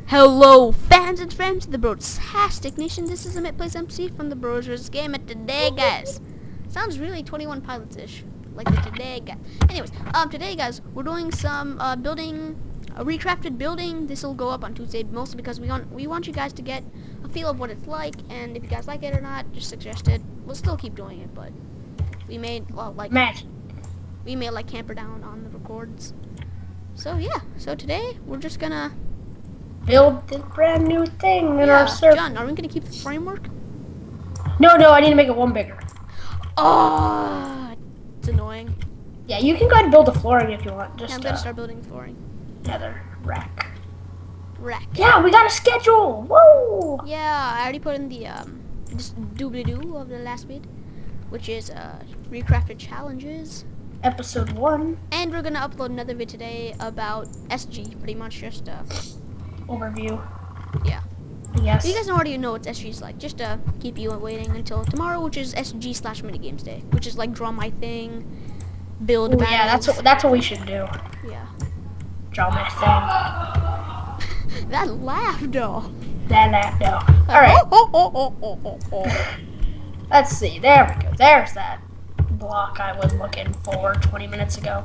Hello, fans and friends of the Brotastic Nation. This is Amit plays MC from the TheBrosVSGaming Server today, guys. Sounds really 21 Pilots-ish, like the today, guys. Anyways, today, guys, we're doing some building, a recrafted building. This will go up on Tuesday, mostly because we want you guys to get a feel of what it's like, and if you guys like it or not, just suggest it. We'll still keep doing it, but we made like Camper Down on the records. So yeah, so today we're just gonna build this brand new thing in our server. John, are we gonna keep the framework? No, I need to make it one bigger. Oh, it's annoying. Yeah, you can go ahead and build the flooring if you want. Just, yeah, I'm gonna start building flooring. Nether rack. Yeah, we got a schedule. Woo! Yeah, I already put in the just doobly-doo of the last bit, which is Recrafted challenges. Episode 1. And we're gonna upload another vid today about SG, pretty much just overview. Yeah. Yes. You guys already know what SG is like. Just to keep you waiting until tomorrow, which is SG/Minigames Day, which is like draw my thing, build. Ooh, yeah, that's what we should do. Yeah. Draw my thing. That laugh, though. All right. Let's see. There we go. There's that block I was looking for 20 minutes ago.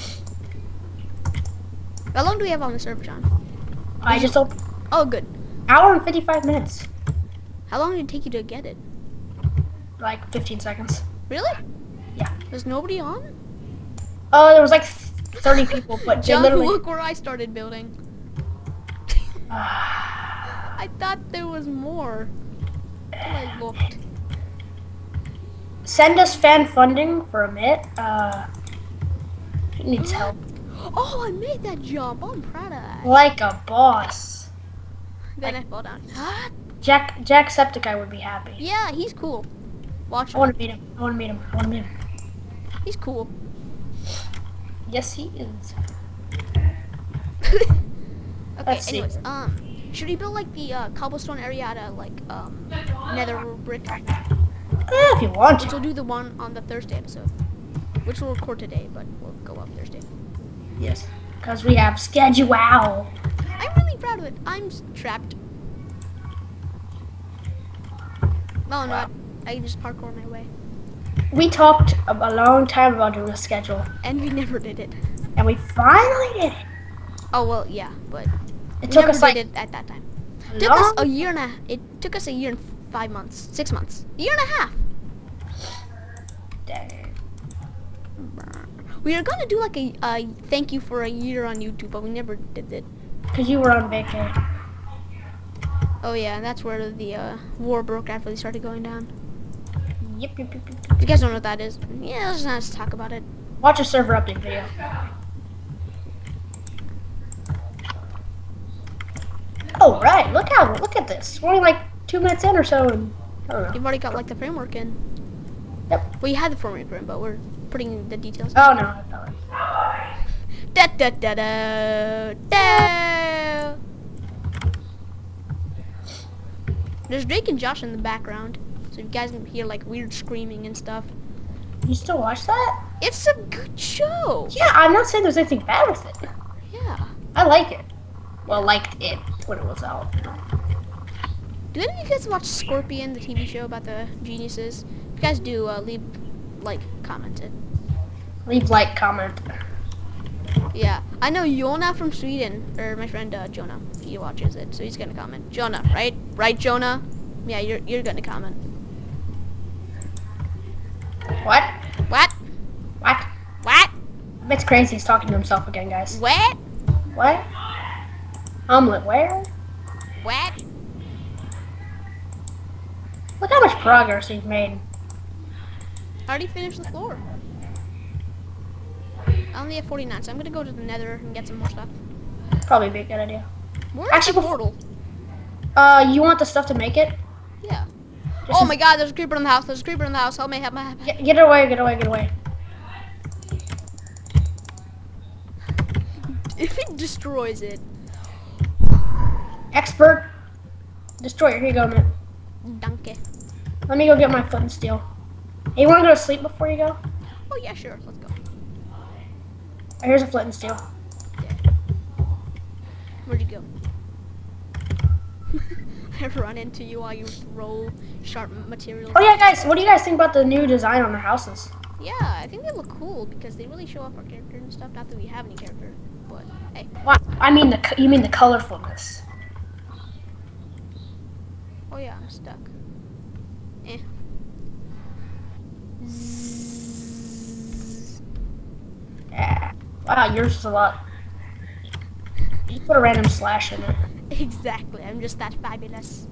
How long do we have on the server, John? I just opened. Oh, good. Hour and 55 minutes. How long did it take you to get it? Like 15 seconds. Really? Yeah. There's nobody on? Oh, there was like 30 people, but John, they literally. look where I started building. I thought there was more. I looked. Send us fan funding for Amit. He needs help. Oh, I made that jump. I'm proud of that. Like a boss. Then I fall down. Jacksepticeye would be happy. Yeah, he's cool. Watch him. I want to meet him. He's cool. Yes, he is. Okay, Let's see. anyways, should we build like the cobblestone area out of like nether brick? If you want Which to. we'll do the one on the Thursday episode, which we'll record today, but we'll go up Thursday. Yes, because we have schedule. I'm really proud of it. I'm trapped. No, not. I just parkour my way. We talked a long time about doing a schedule. And we never did it. And we finally did it. Oh well, yeah, but It took us like did it at that time. It took us a year and 5 months, 6 months, a year and a half. Dang. We were gonna do like a thank you for a year on YouTube, but we never did it. Cause you were on vacation. Oh yeah, and that's where the war broke out, really started going down. Yep. If you guys don't know what that is, yeah, let's not talk about it. Watch a server update video. Oh right, look at this. We're only like 2 minutes in or so, and I don't know. You've already got like the framework in. Yep. Well, you had the framework in, but we're putting the details. Oh no, I fell in. Da da da da da. There's Drake and Josh in the background, so you guys can hear like weird screaming and stuff. You still watch that? It's a good show. Yeah, I'm not saying there's anything bad with it. Yeah. I like it. Well, liked it when it was out. Do any of you guys watch Scorpion, the TV show about the geniuses? If you guys do, leave, like, comment it. Leave like, comment. Yeah, I know Jonah from Sweden, or my friend Jonah, he watches it, so he's gonna comment. Jonah, right? Right, Jonah? Yeah, you're gonna comment. What? What? What? What? It's crazy. He's talking to himself again, guys. What? What? Omelet where? What? Look how much progress he's made. I already finished the floor. I only have 49, so I'm gonna go to the nether and get some more stuff. Probably be a good idea. Where's Actually, the portal? You want the stuff to make it? Yeah. Oh my god, there's a creeper in the house. There's a creeper in the house. Help me, help me, help me. Get away. If it destroys it. Expert destroyer. Here you go, man. Danke. Let me go get my foot and steel. Hey, you want to go to sleep before you go? Oh yeah, sure. Let's go. Here's a flint and steel. Where'd you go? run into you while you throw sharp materials. Oh yeah, guys, what do you guys think about the new design on the houses? Yeah, I think they look cool because they really show off our character and stuff. Not that we have any character, but hey. What? I mean you mean the colorfulness. Oh yeah, I'm stuck. Eh. Yeah. Wow, yours is a lot. You put a random slash in it. Exactly, I'm just that fabulous.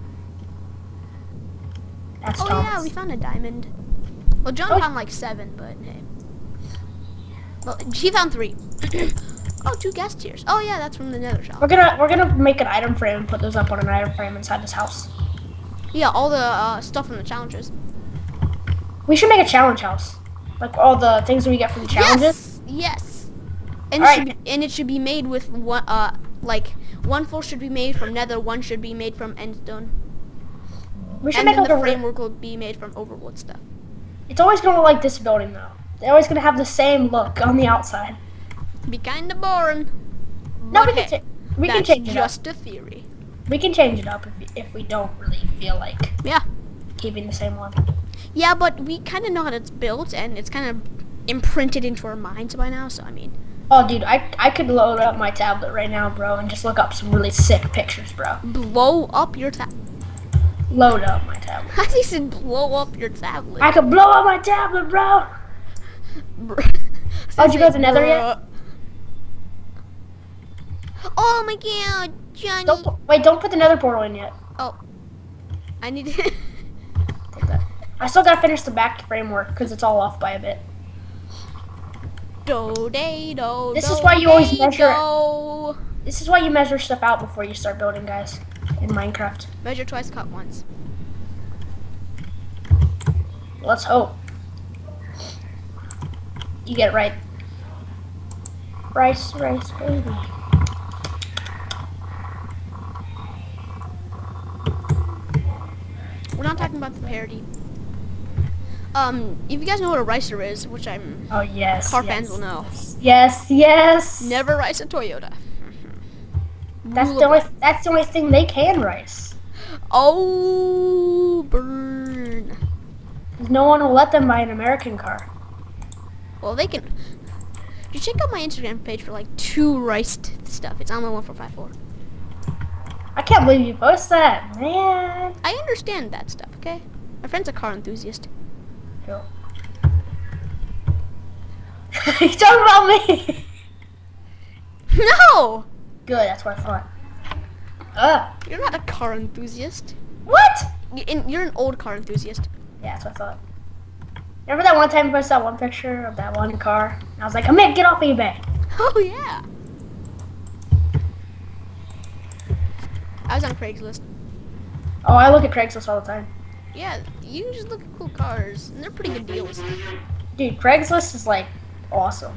That's Oh Thomas. yeah, we found a diamond. Well, John found like 7, but hey. Well, she found 3. Oh, 2 gas tiers. Oh yeah, that's from the nether shop. We're gonna make an item frame and put those up on an item frame inside this house. Yeah, all the stuff from the challenges. We should make a challenge house, like all the things we get from the challenges. Yes. And Alright. it should be made with one like 1 floor should be made from nether, 1 should be made from endstone. We should And make then like the a framework will be made from overwood stuff. It's always gonna look like this building though. They're always gonna have the same look on the outside. Be kinda boring. No, but we hey, can we can that's change it up. just a theory. We can change it up if we don't really feel like Yeah. keeping the same one. Yeah, but we kind of know how it's built, and it's kind of imprinted into our minds by now, so I mean. Oh, dude, I could load up my tablet right now, bro, and just look up some really sick pictures, bro. Blow up your tablet. Load up my tablet. I think said blow up your tablet. I could blow up my tablet, bro. Oh, did you go to the nether yet? Oh my god, Johnny. Don't put the nether portal in yet. Oh. I need to... Take that. I still gotta finish the back framework because it's all off by a bit. This is why you always measure. This is why you measure stuff out before you start building, guys, in Minecraft. Measure twice, cut once. Let's hope you get it right. Rice, baby. We're not talking about the parody. If you guys know what a ricer is, which I'm... Oh, yes. Car fans will know. Yes. Never rice a Toyota. That's the only thing they can rice. Oh, burn. No one will let them buy an American car. Well, they can... You check out my Instagram page for like 2 riced stuff. It's on my 1454. I can't believe you post that, man. I understand that stuff, okay? My friend's a car enthusiast. Cool. You talking about me? No! Good, that's what I thought. You're not a car enthusiast. What? You're an old car enthusiast. Yeah, that's what I thought. Remember that one time you posted that one picture of that one car? And I was like, Amit, get off eBay. Oh, yeah. I was on Craigslist. Oh, I look at Craigslist all the time. Yeah, you just look at cool cars, and they're pretty good deals. Dude, Craigslist is like awesome.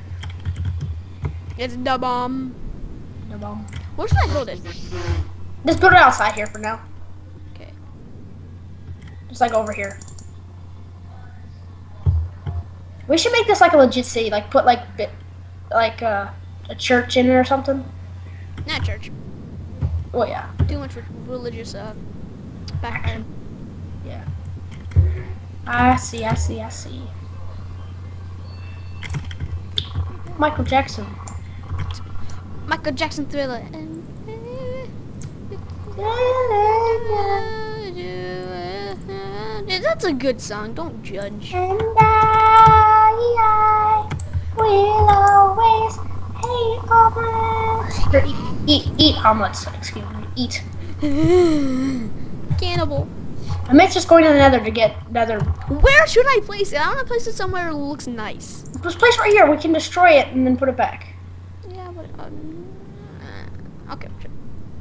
It's the bomb. No bomb. Where should I build it? Just put it outside here for now. Okay. Just like over here. We should make this like a legit city. Like put like a church in it or something. Not church. Oh yeah. Too much religious background. Yeah. I see. Michael Jackson. Michael Jackson Thriller. That's a good song. Don't judge. And I will always hate omelets. Or eat omelets. Excuse me. Eat. Cannibal. Amit's just going to the nether to get nether. Where should I place it? I want to place it somewhere that looks nice. This place right here. We can destroy it and then put it back. Yeah, but okay. Sure.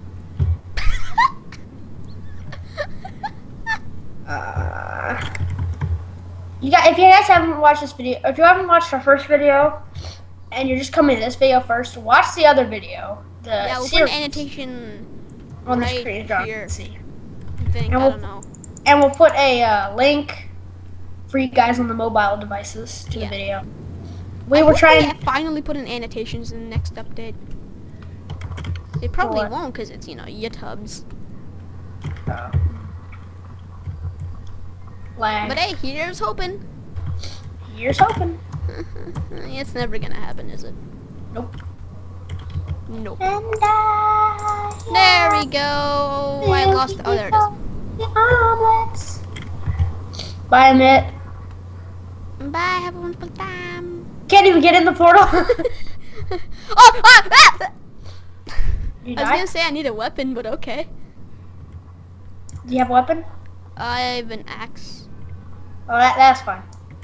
If you guys haven't watched this video, if you haven't watched our first video, and you're just coming to this video first, watch the other video. Yeah, we'll put an annotation on right the screen. here. See. I don't know. And we'll put a link for you guys on the mobile devices to the video. We were trying. They finally put in annotations in the next update. They probably won't because it's YouTubes. Oh. Lag. But hey, here's hoping. Here's hoping. It's never gonna happen, is it? Nope. Nope. And There we go. I lost. Oh, there it is. The omelets. Bye, Amit. Bye. Have a wonderful time. Can't even get in the portal. Oh! Ah! You I was die? gonna say I need a weapon, but okay. Do you have a weapon? I have an axe. Oh, that's fine.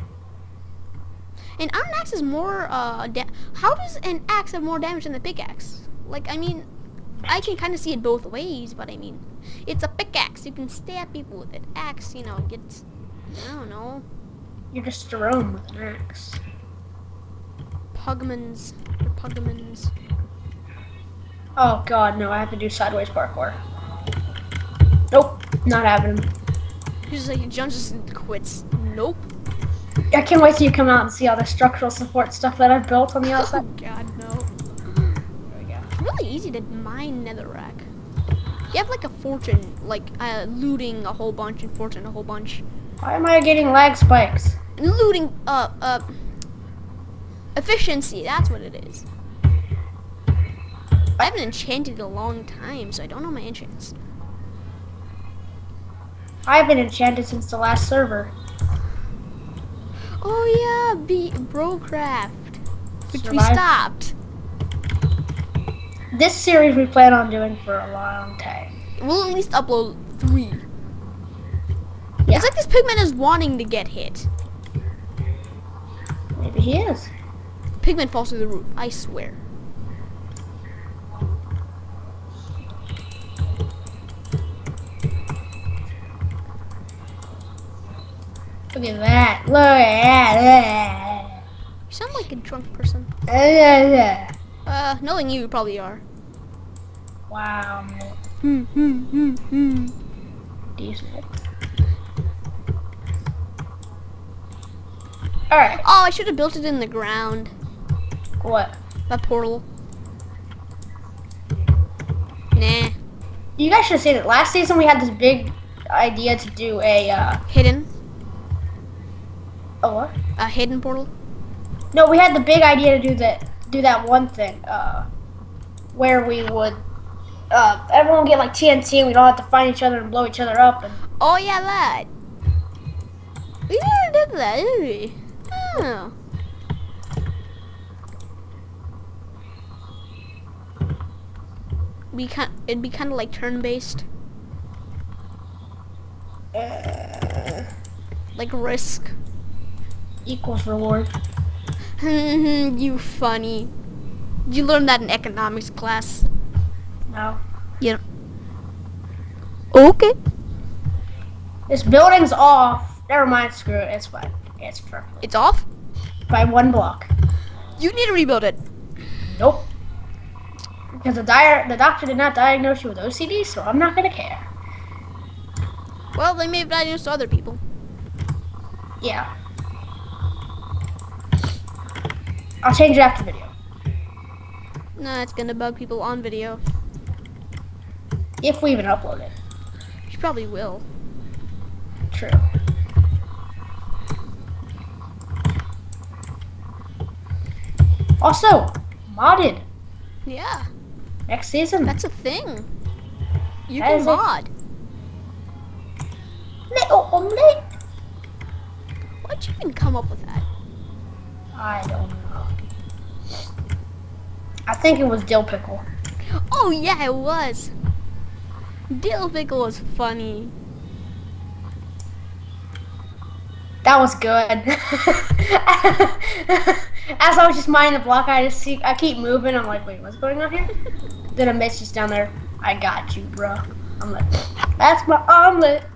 And an axe is more, how does an axe have more damage than the pickaxe? Like, I mean, I can kind of see it both ways, but I mean, it's a pickaxe. You can stab people with it. Axe, you know, gets, I don't know. You're just Jerome with an axe. Pugmans. Oh god, no, I have to do sideways parkour. Nope, not happening. He's like, John just quits. Nope. I can't wait till you come out and see all the structural support stuff that I've built on the Oh outside. god, no. There we go. It's really easy to mine netherrack. You have like a fortune, like looting a whole bunch and fortune a whole bunch. Why am I getting lag spikes? And looting, efficiency, that's what it is. I haven't enchanted in a long time, so I don't know my enchants. I've been enchanted since the last server. Oh yeah, Recrafted, which we Survive. stopped. This series we plan on doing for a long time. We'll at least upload 3. Yeah. It's like this pigman is wanting to get hit. Maybe he is. Pigman falls through the roof, I swear. Look at that. Look at that. You sound like a drunk person. Knowing you probably are. Wow. Decent. Alright. Oh, I should have built it in the ground. What? That portal. Nah. You guys should have seen it. Last season we had this big idea to do a, Hidden. a what? A hidden portal. No, we had the big idea to do that one thing, where we would, everyone would get like TNT and we'd all have to find each other and blow each other up. And Oh yeah, that. We never did that, did we? Oh. It'd be kind of like turn-based, like Risk. equals reward. You funny. Did you learn that in economics class? No. Yeah. Okay. This building's off. Never mind, screw it. It's fine. It's perfect. It's off? By 1 block. You need to rebuild it. Nope. Because the doctor did not diagnose you with OCD, so I'm not gonna care. Well, they may have diagnosed other people. Yeah. I'll change it after video. Nah, it's gonna bug people on video. If we even upload it. You probably will. True. Also, modded. Yeah, Next season. that's a thing. You That can is a- mod. Little omelet. Why'd you even come up with that? I don't know. I think it was dill pickle. Oh yeah, it was. Dill pickle was funny. That was good. As I was just mining the block, I keep moving. I'm like, wait, what's going on here? Then Amit's just down there. I got you, bro. I'm like, that's my omelet.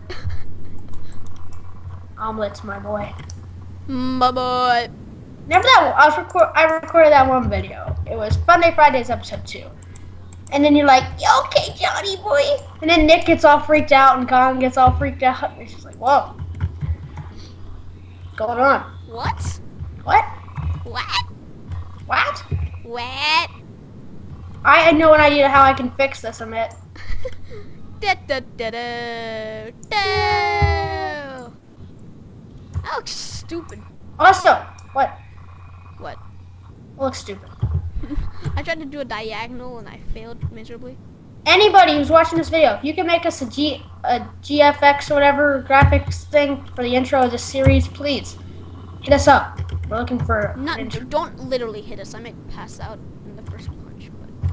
Omelet's my boy. My boy. Remember that? I recorded that one video. It was Fun Day Fridays episode 2. And then you're like, "You okay, Johnny boy?" And then Nick gets all freaked out and Colin gets all freaked out. And it's just like, whoa. What's going on? What? What? What? What? What? I know an idea how I can fix this, Amit. Da, da, da, da, da. That looks stupid. Also, what? What? It looks stupid. I tried to do a diagonal and I failed miserably. Anybody who's watching this video, if you can make us a GFX or whatever graphics thing for the intro of this series, please hit us up. We're looking for an intro. Don't literally hit us. I might pass out in the first punch,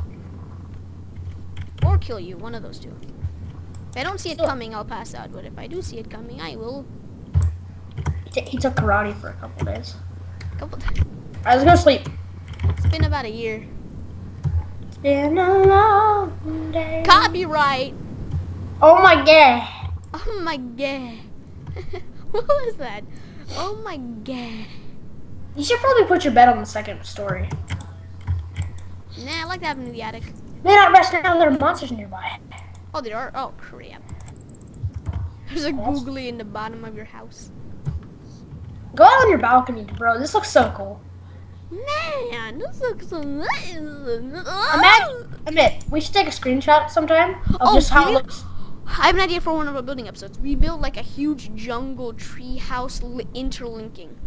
but or kill you. One of those two. If I don't see it coming, I'll pass out. But if I do see it coming, I will. He took karate for a couple days. Couple. Alright, let's go to sleep. It's been about a year. It's been a long day. Copyright. Oh my god. Oh my god. What was that? Oh my god. You should probably put your bed on the second story. Nah, I like to have it in the attic. May not rest now, there are monsters nearby. Oh, there are? Oh, crap. There's a googly in the bottom of your house. Go out on your balcony, bro. This looks so cool. Man, this looks so nice. Amit, we should take a screenshot sometime of just how it looks. I have an idea for one of our building episodes. We built like a huge jungle tree house interlinking.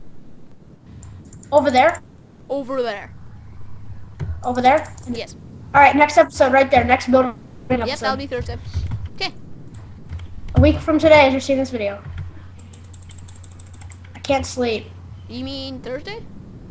Over there? Over there. Over there? Yes. Alright, next episode right there. Next building episode. Yep, that'll be Thursday. Okay. A week from today as you're seeing this video. I can't sleep. You mean Thursday?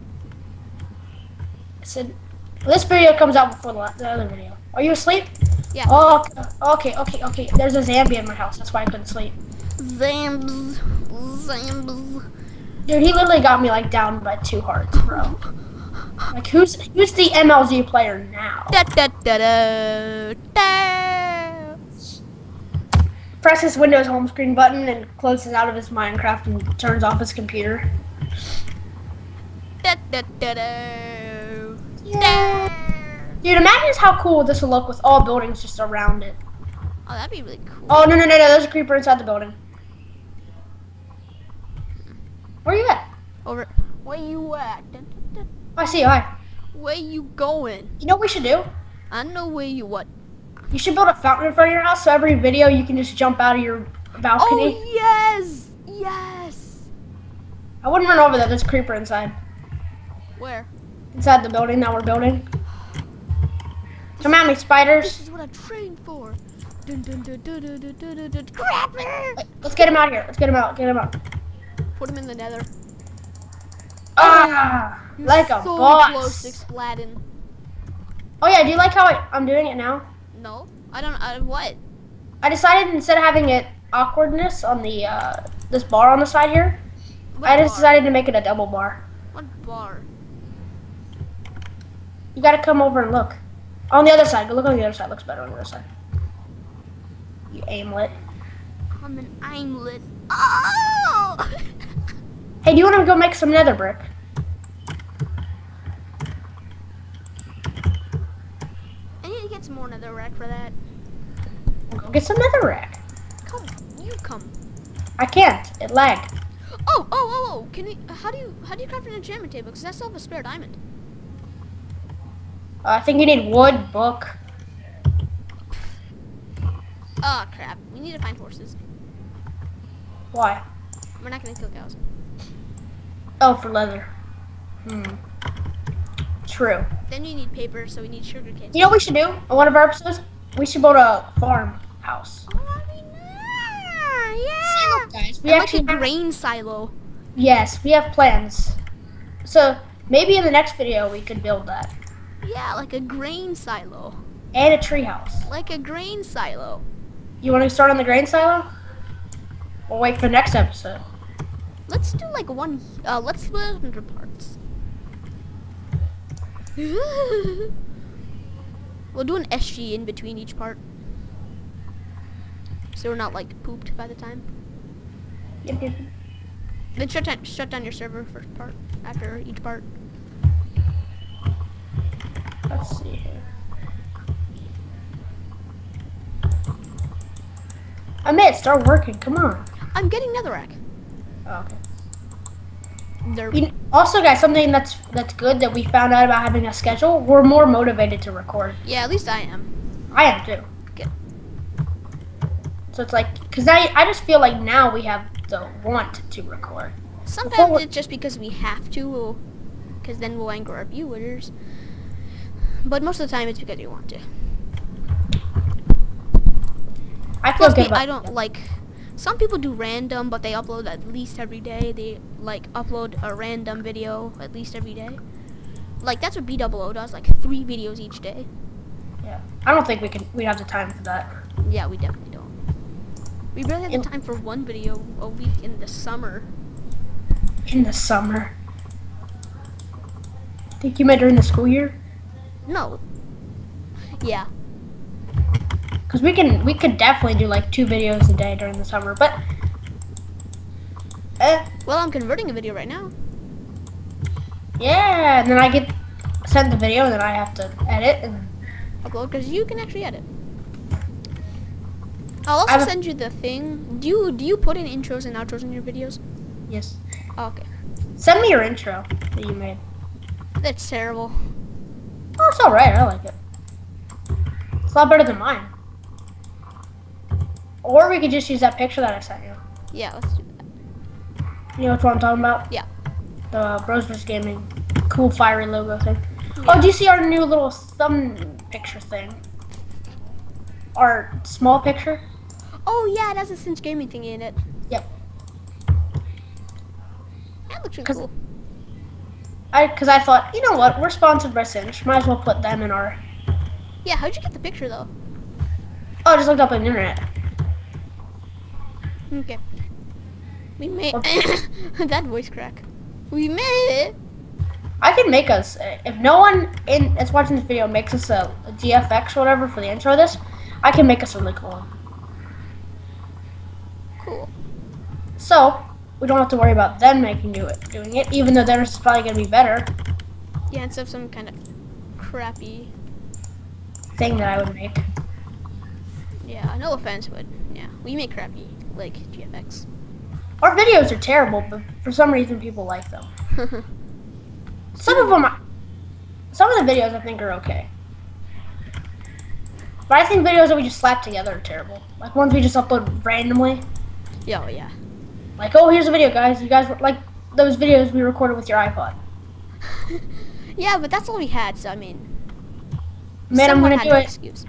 I said, this video comes out before the other video. Are you asleep? Yeah. Oh, okay. There's a zombie in my house. That's why I couldn't sleep. Zambs. Dude, he literally got me like down by 2 hearts, bro. Like, who's the MLZ player now? Da, da, da, da, da. Presses Windows home screen button and closes out of his Minecraft and turns off his computer. Da, da, da, da. Yeah. Dude, imagine how cool this would look with all buildings just around it. Oh, that'd be really cool. Oh, no. There's a creeper inside the building. Where are you at? Over. Where you at? Da, da, da. Oh, I see you. Hi. Where you going? You know what we should do? I know where you what. You should build a fountain in front of your house so every video you can just jump out of your balcony. Oh, yes! Yes! I wouldn't run over there. There's a creeper inside. Where? Inside the building that we're building. Come at me, spiders. This is what I trained for. Dun, dun, dun, dun, dun, dun, dun, dun, dun. Crap! Let's get him out of here. Let's get him out. Get him out. Put him in the nether. Ah! You're Like a so boss. close to exploding. Oh yeah, do you like how I'm doing it now? No, I don't. What? I decided instead of having it awkwardness on the this bar on the side here, What I just bar? decided to make it a double bar. What bar? You gotta come over and look. On the other side. Go look on the other side. Looks better on the other side. You aimlet. I'm an aimlet. Oh! Hey, do you want to go make some nether brick? I need to get some more netherrack for that. We'll go get some nether rack. Come, you come. I can't. It lagged. Oh! Can we? How do you craft an enchantment table? Because I still have a spare diamond. I think you need wood, book. Oh crap! We need to find horses. Why? We're not gonna kill cows. Oh, for leather. True. Then you need paper, so we need sugar cane. You know what we should do on one of our episodes? We should build a farmhouse. Yeah. Guys, we And actually like a grain silo. Yes, we have plans. So maybe in the next video we could build that. Yeah, like a grain silo. And a treehouse. Like a grain silo. You want to start on the grain silo? We'll wait for the next episode. Let's do like one. Let's split it into parts. We'll do an SG in between each part, so we're not like pooped by the time. Yep. Then shut down your server first part after each part. Let's see here. Amit, start working. Come on. I'm getting netherrack. Oh, okay. There. Also, guys, something that's good that we found out about having a schedule. We're more motivated to record. Yeah, at least I am. I am too. like it. So it's like, because I just feel like now we have the want to record. Sometimes it's just because we have to, because then we'll anger our viewers. But most of the time it's because you want to. I feel good about I don't like, some people do random, but they upload at least every day. They like upload a random video at least every day. Like that's what BOO does, like 3 videos each day. Yeah. I don't think we have the time for that. Yeah, we definitely don't. We barely have the time for 1 video a week in the summer. In the summer? Think you meant during the school year? No. Yeah. Because we could definitely do like 2 videos a day during the summer, but well, I'm converting a video right now. Yeah, and then I get sent the video, and then I have to edit and upload, because you can actually edit. I'll also send you the thing. Do you put in intros and outros in your videos? Yes. Oh, okay. Send me your intro that you made. That's terrible. Oh, it's alright. I like it. It's a lot better than mine. Or we could just use that picture that I sent you. Yeah, let's do that. You know what I'm talking about? Yeah. The BrosVSGaming cool fiery logo thing. Yeah. Oh, do you see our new little thumb picture thing? Our small picture? Oh yeah, it has a Cinch Gaming thingy in it. Yep. That looks really cool. Because I thought, you know what? We're sponsored by Cinch. Might as well put them in our... Yeah, how'd you get the picture though? Oh, I just looked up on the internet. Okay. We made that voice crack. We made it. I can make us, if no one that's watching this video makes us a GFX or whatever for the intro of this, I can make us a really cool one. Cool. So, we don't have to worry about them doing it, even though theirs is probably going to be better. Yeah, instead of some kind of crappy thing that I would make. Yeah, no offense, but yeah, we make crappy, like, GFX. Our videos are terrible, but for some reason people like them. Some of the videos I think are okay. But I think videos that we just slap together are terrible. Like ones we just upload randomly. Yeah, oh, yeah. Like, oh, here's a video, guys. You guys, like those videos we recorded with your iPod. Yeah, but that's all we had, so I mean. Man, I'm gonna do it. Excuse.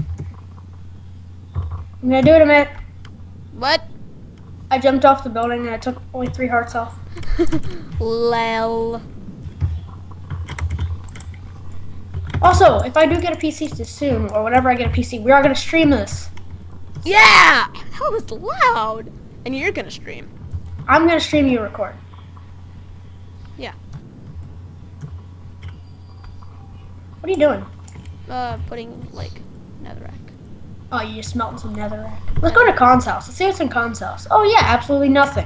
I'm gonna do it, Amit. What? I jumped off the building and I took only 3 hearts off. Lel. Also, if I do get a PC soon, or whenever I get a PC, we are gonna stream this. Yeah! That was loud. And you're gonna stream. I'm gonna stream, you record. Yeah. What are you doing? Putting, like, netherrack. Oh, you just melting some netherrack. Let's go to Khan's house. Let's see what's in Khan's house. Oh yeah, absolutely nothing.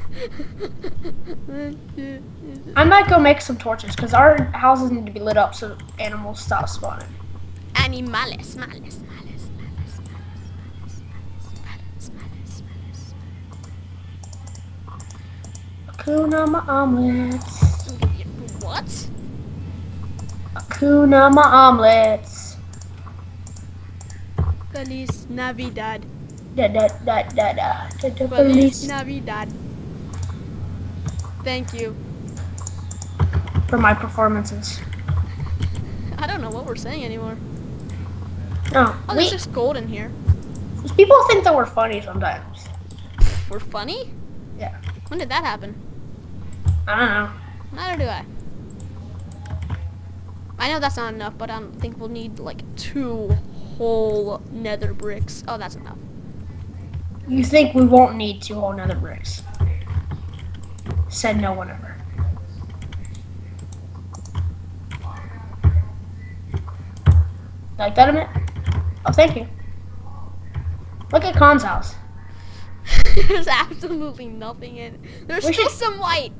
I might go make some torches because our houses need to be lit up so animals stop spawning. Animales, males, males, males, males, males, males. Akuna ma omelets. What? Akuna ma omelets. Feliz Navidad. Da da da da da. Feliz Feliz Navidad. Thank you. for my performances. I don't know what we're saying anymore. No, Oh, there's just gold in here. people think that we're funny sometimes. We're funny? Yeah. When did that happen? I don't know. Neither do I. I know that's not enough, but I think we'll need like 2 whole nether bricks. Oh, that's enough. You think we won't need 2 whole nether bricks? Said no one ever. Like that, Amit? Oh, thank you. Look at Khan's house. There's absolutely nothing in it. There's still some white.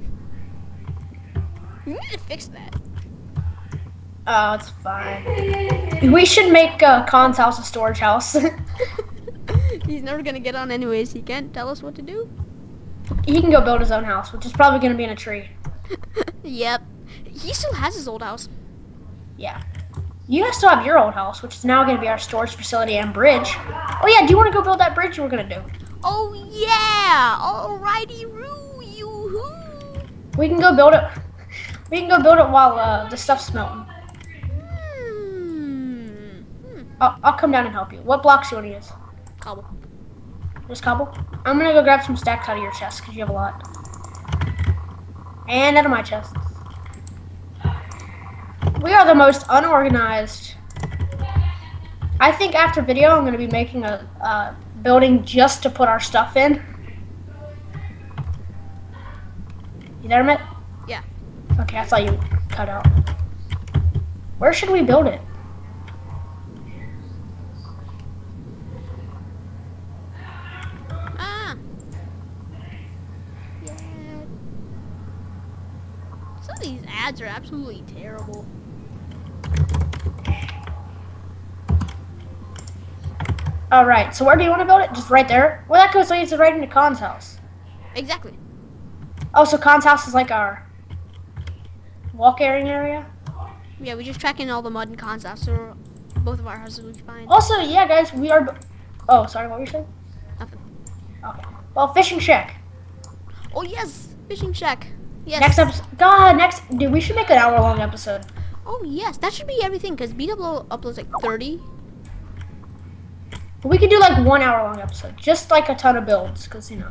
We need to fix that. Oh, it's fine. We should make Khan's house a storage house. He's never gonna get on anyways. He can't tell us what to do. He can go build his own house, which is probably going to be in a tree. Yep. He still has his old house. Yeah. You guys still have your old house, which is now going to be our storage facility and bridge. Oh yeah, do you want to go build that bridge we're going to do? Oh yeah! Alrighty, yoo-hoo! We can go build it. We can go build it while the stuff's melting. I'll come down and help you. What blocks do you want to use? Cobble. Just cobble? I'm going to go grab some stacks out of your chest because you have a lot. And out of my chest. We are the most unorganized. I think after video I'm going to be making a building just to put our stuff in. You there, Amit? Yeah. Okay, I thought you cut out. Where should we build it? Yeah. Some of these ads are absolutely terrible. Alright, so where do you want to build it? Just right there? Well, that goes leads right into Khan's house. Exactly. Oh, so Khan's house is like our walk area? Yeah, we just track in all the mud and cons out, so both of our houses will be fine. Also, yeah, guys, we are... Oh, sorry, what were you saying? Nothing. Okay. Well, fishing shack. Oh, yes! Fishing shack. Yes. Next episode. God, dude, we should make an hour-long episode. Oh, yes. That should be everything, because BW uploads like 30. We could do like 1 hour-long episode. Just like a ton of builds, because, you know.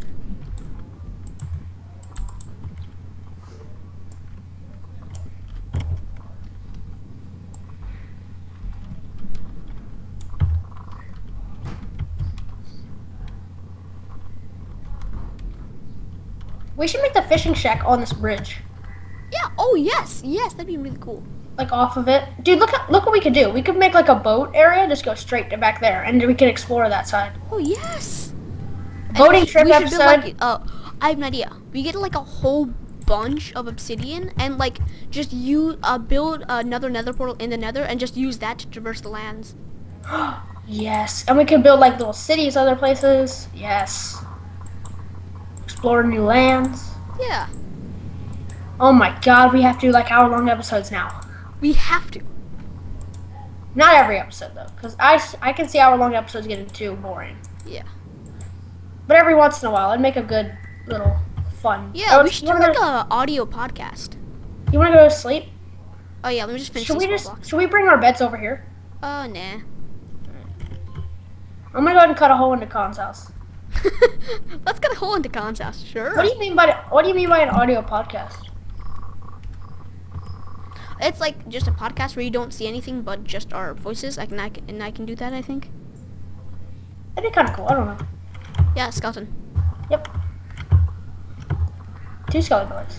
We should make the fishing shack on this bridge. Yeah. Oh, yes. Yes, that'd be really cool. Like off of it. Dude, look what we could do. We could make like a boat area, just go straight to back there, and we can explore that side. Oh, yes. Boating trip episode. Like, I have an idea. We get like a whole bunch of obsidian and like just build another nether portal in the nether and just use that to traverse the lands. Yes. And we can build like little cities other places. Yes. Explore new lands. Yeah. Oh my god, we have to do like hour-long episodes now. We have to. Not every episode though, because I can see hour-long episodes getting too boring. Yeah. But every once in a while, it'd make a good little fun. Yeah, we should do like an audio podcast. You want to go to sleep? Oh yeah, let me just finish these blocks. Should we bring our beds over here? Nah. I'm gonna go ahead and cut a hole into Khan's house. Let's cut a hole into Khan's house, sure. What do you mean by an audio podcast? It's like just a podcast where you don't see anything but just our voices. I can do that, I think. That'd be kind of cool. I don't know. Yeah, skeleton. Yep. 2 skeleton boys.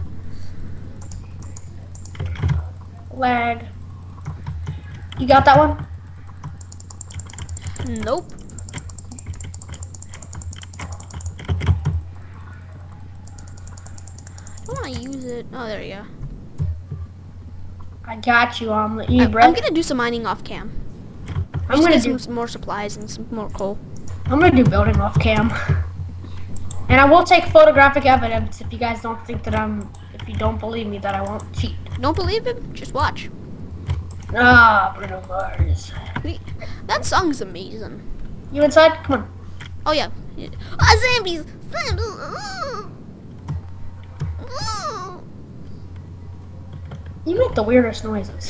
Lag. You got that one? Nope. I don't want to use it. Oh, there you go. I got you, Omelet. You need bread? I'm gonna do some mining off cam. I'm gonna get some more supplies and some more coal. I'm gonna do building off cam. And I will take photographic evidence if you guys don't think that if you don't believe me that I won't cheat. Don't believe him? Just watch. Ah, Bruno Mars. That song's amazing. You inside? Come on. Oh yeah. Ah, zombies! You make the weirdest noises.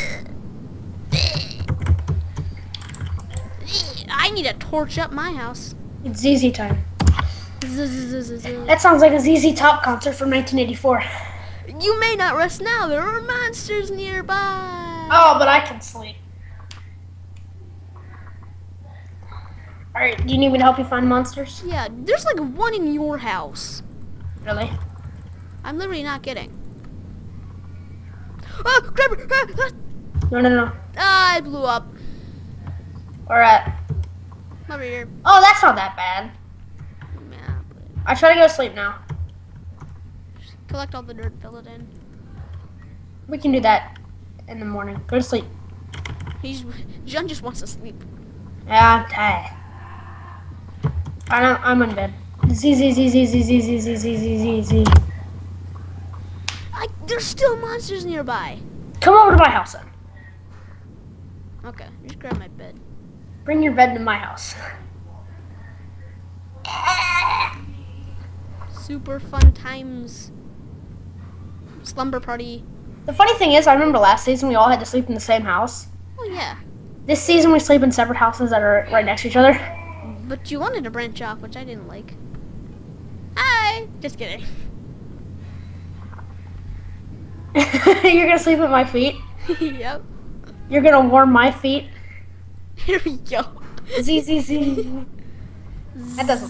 I need to torch up my house. It's ZZ time. That sounds like a ZZ Top concert from 1984. You may not rest now. There are monsters nearby. Oh, but I can sleep. Alright, do you need me to help you find monsters? Yeah, there's like one in your house. Really? I'm literally not kidding. Oh, grab her! No. Ah, I blew up. Where at? Over here. Oh, that's not that bad. Yeah, I try to go to sleep now. just collect all the dirt, fill it in. We can do that in the morning. Go to sleep. John just wants to sleep. Yeah, I'm tired. I'm in bed. Z. There's still monsters nearby. Come over to my house then. Okay, just grab my bed. Bring your bed to my house. Super fun times. Slumber party. The funny thing is, I remember last season we all had to sleep in the same house. Oh yeah. This season we sleep in separate houses that are right next to each other. But you wanted to branch off, which I didn't like. Hi! Just kidding. You're gonna sleep at my feet? Yep. You're gonna warm my feet? Here we go. Z. That doesn't.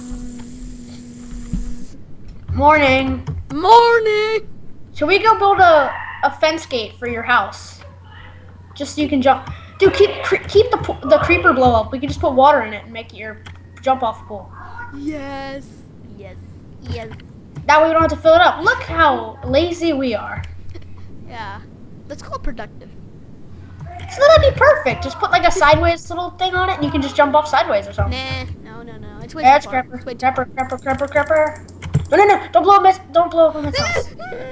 Morning. Morning! Should we go build a fence gate for your house? Just so you can jump. Dude, keep the creeper blow up. We can just put water in it and make your jump off pool. Yes. That way we don't have to fill it up. Look how lazy we are. Yeah. Let's call it productive. So that'd be perfect. Just put like a sideways little thing on it and you can just jump off sideways or something. Nah, no. It's way Yeah, too far. crapper. No. Don't blow up Amit's house.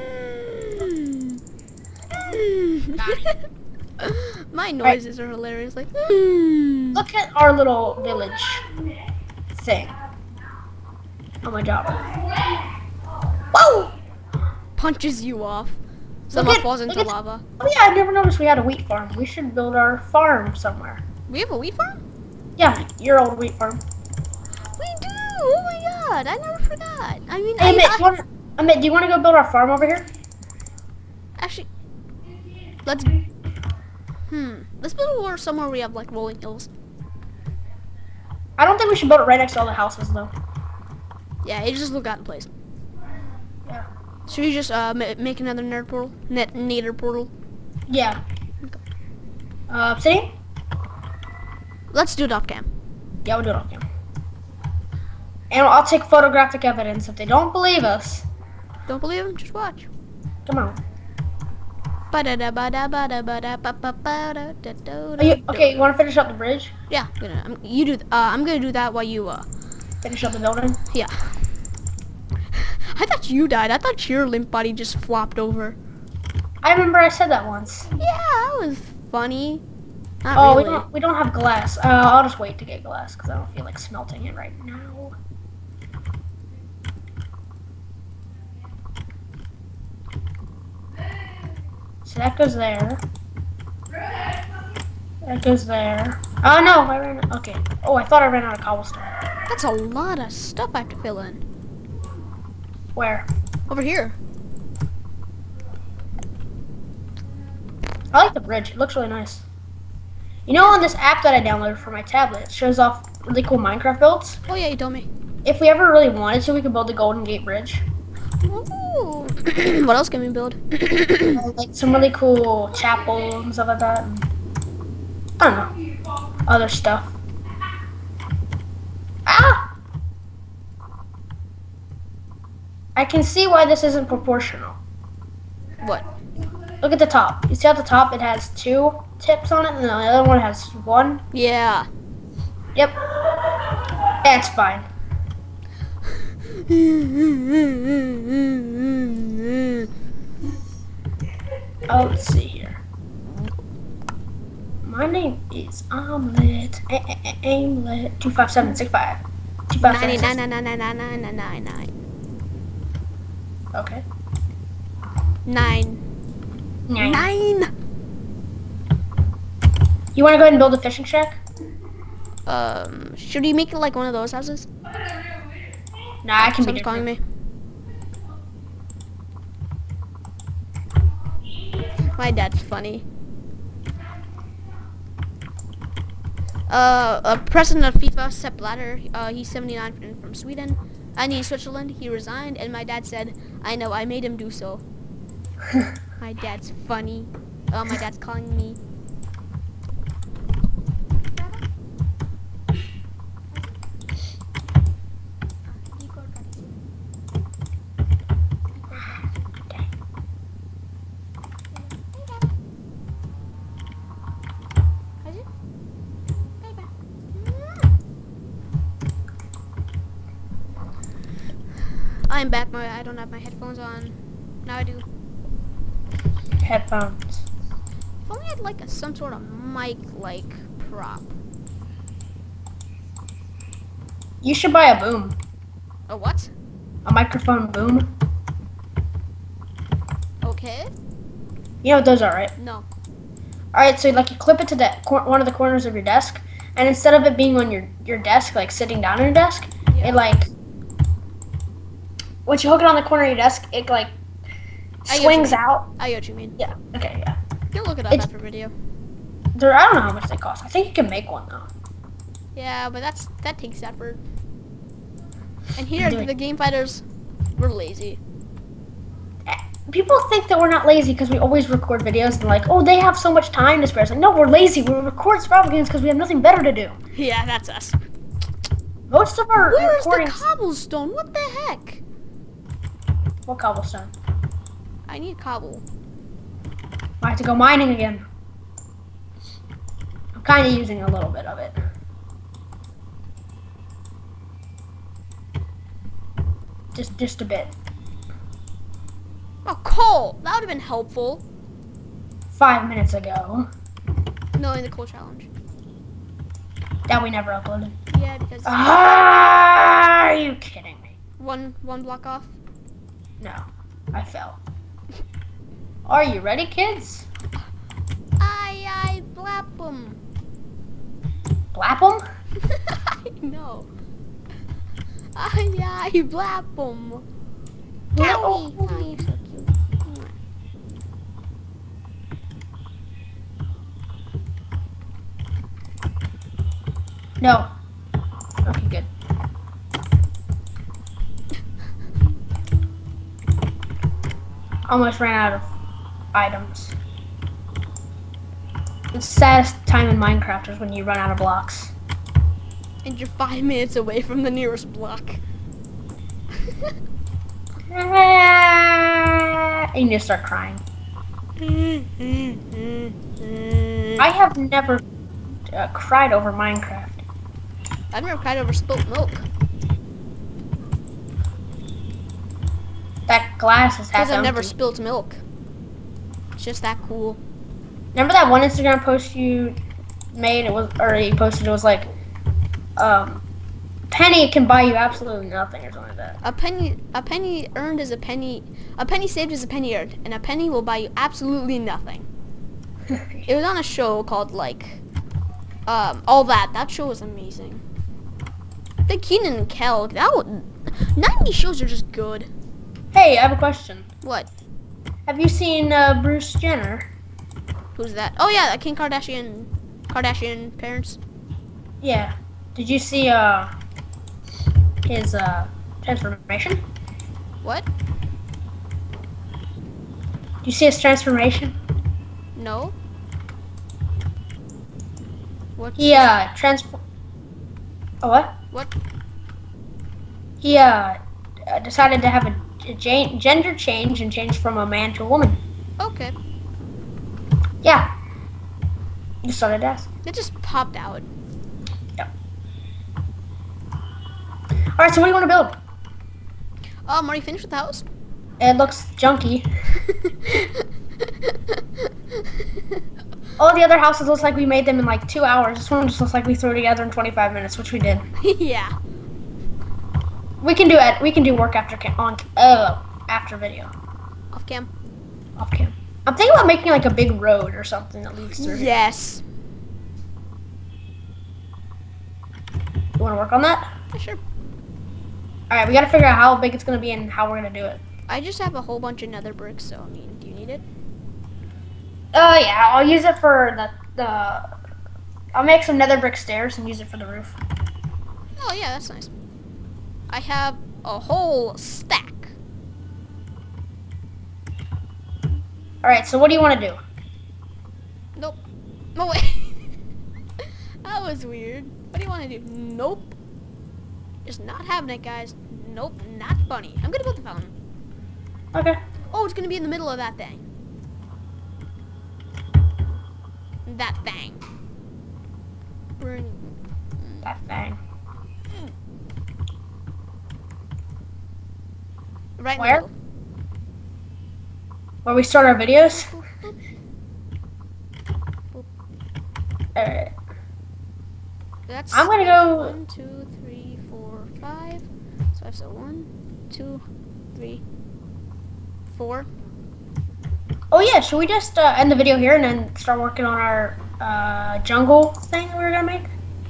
My noises are hilarious. Like, Look at our little village thing. Oh my job. Whoa! punches you off. Someone falls into lava. Oh yeah, I never noticed we had a wheat farm. We should build our farm somewhere. We have a wheat farm? Yeah, your old wheat farm. We do! Oh my god, I never forgot. I mean, Hey, Amit, do you want to go build our farm over here? Actually, let's build a somewhere we have like rolling hills. I don't think we should build it right next to all the houses though. Yeah, it just look out of place. Yeah. Should we just make another nerd portal? Nether portal? Yeah. Obsidian? Let's do it off cam. Yeah, we'll do it off cam. And I'll take photographic evidence. If they don't believe us, Don't believe him? Just watch. come on. Are You, okay, you want to finish up the bridge? Yeah, I'm gonna do that while you Finish up the building? yeah. I thought you died. I thought your limp body just flopped over. I remember I said that once. Yeah, that was funny. Not Oh, really. we don't have glass. I'll just wait to get glass because I don't feel like smelting it right now. So that goes there. That goes there. Oh no, I ran. Okay. Oh, I thought I ran out of cobblestone. That's a lot of stuff I have to fill in. Where? Over here. I like the bridge. It looks really nice. You know, on this app that I downloaded for my tablet, it shows off really cool Minecraft builds. Oh yeah, you told me. If we ever really wanted to, we could build the Golden Gate Bridge. Ooh. What else can we build? Like some really cool chapel and stuff like that. And, I don't know. Other stuff. Ah! I can see why this isn't proportional. What? Look at the top. You see at the top it has 2 tips on it and the other one has 1? Yeah. Yep. That's fine. Oh, let's see here. My name is Omelet. Aimlet. 25765. 99. Okay. 9. You want to go ahead and build a fishing shack? Should we make it like one of those houses? Nah, I can be Someone's calling me. My dad's funny. President of FIFA, Sepp Blatter, he's 79 and from Sweden. And he's Switzerland. He resigned, and my dad said, "I know, I made him do so." My dad's funny. Oh, my dad's calling me. I'm back. I don't have my headphones on. Now I do. Headphones. only had like some sort of mic like prop. You should buy a boom. A what? A microphone boom. Okay. You know what those are, right? No. Alright, so like you clip it to the one of the corners of your desk, and instead of it being on your desk, like sitting down on your desk, Yeah. it like, once you hook it on the corner of your desk, it like swings out. I get what you mean. Yeah, okay, yeah. You can look it up after video. I don't know how much they cost. I think you can make one though. Yeah, but that takes effort. And here, the Game Fighters, we're lazy. People think that we're not lazy because we always record videos and like, oh, they have so much time to spare. It's like, no, we're lazy. We record survival games because we have nothing better to do. Yeah, that's us. Most of our Where's recordings... the cobblestone? What the heck? What cobblestone? I need cobble. I have to go mining again. I'm kind of using a little bit of it. Just a bit. Oh, coal! That would have been helpful. 5 minutes ago. No, in the coal challenge. That we never uploaded. Yeah, because... Are you kidding me? One block off? No, I fell. Are you ready, kids? I blap 'em. Blap 'em? I know. I blap 'em. No. Oh, so cute. No. Okay, good. Almost ran out of items. The saddest time in Minecraft is when you run out of blocks. And you're 5 minutes away from the nearest block. And you start crying. I have never cried over Minecraft. I've never cried over spilt milk. That glass is half Because I've never empty. spilt milk. It's just that cool. Remember that one Instagram post you made? It was, or you posted. It was like, penny can buy you absolutely nothing, or something like that. A penny earned is a penny. A penny saved is a penny earned, and a penny will buy you absolutely nothing. It was on a show called like, All That. That show was amazing. The Keenan and Kel. That was 90 shows are just good. Hey, I have a question. What? Have you seen Bruce Jenner? Who's that? Oh yeah, Kim Kardashian parents. Yeah. Did you see his transformation? What? Did you see his transformation? No. What? He Oh, what? What? He decided to have a gender change and change from a man to a woman. Okay. Yeah. You started to ask. It just popped out. Yep. All right. So what do you want to build? Are you finished with the house? It looks junky. All the other houses looks like we made them in like 2 hours. This one just looks like we threw it together in 25 minutes, which we did. Yeah. We can do it. We can do work after after video. Off cam. Off cam. I'm thinking about making like a big road or something that leads through. Yes. You want to work on that? Sure. All right. We got to figure out how big it's gonna be and how we're gonna do it. I just have a whole bunch of nether bricks, so I mean, do you need it? Yeah. I'll use it for the. I'll make some nether brick stairs and use it for the roof. Oh yeah, that's nice. I have a whole stack. All right. So what do you want to do? Nope. No way. That was weird. What do you want to do? Nope. Just not having it, guys. Nope. Not funny. I'm gonna build the fountain. Okay. Oh, it's gonna be in the middle of that thing. That thing. That thing. Right in Where? the middle. Where we start our videos? that's. I'm gonna go. 1, 2, 3, 4, 5. So I have 1, 2, 3, 4. Oh yeah, should we just end the video here and then start working on our jungle thing that we were gonna make?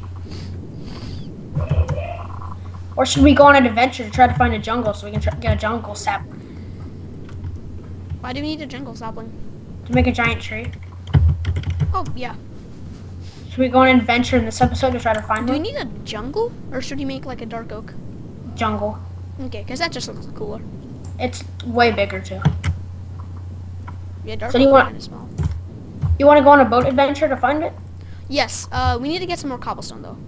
Or should we go on an adventure to try to find a jungle so we can get a jungle sap Why do we need a jungle sapling? to make a giant tree? Oh yeah. Should we go on an adventure in this episode to try to find Do we one? need a jungle, or should we make like a dark oak? Jungle. Okay, because that just looks cooler. It's way bigger too. Yeah, dark So do you oak want- kind of small. You want to go on a boat adventure to find it? Yes. We need to get some more cobblestone though.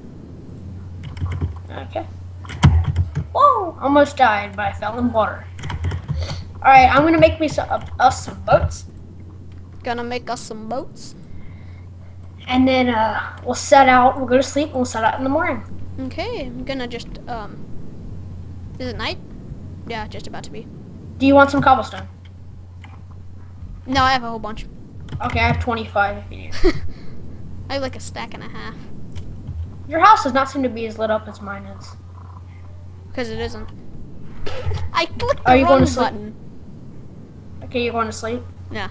Okay. Whoa! Almost died, but I fell in water. All right, I'm gonna make me us some boats, Gonna make us some boats. and then we'll set out. We'll go to sleep, and we'll set out in the morning. Okay, I'm gonna just Is it night? Yeah, just about to be. Do you want some cobblestone? No, I have a whole bunch. Okay, I have 25 if you need. I have like a stack and a half. Your house does not seem to be as lit up as mine is. Because it isn't. I clicked Are the you wrong going to sleep? button. Okay, you're going to sleep. Yeah.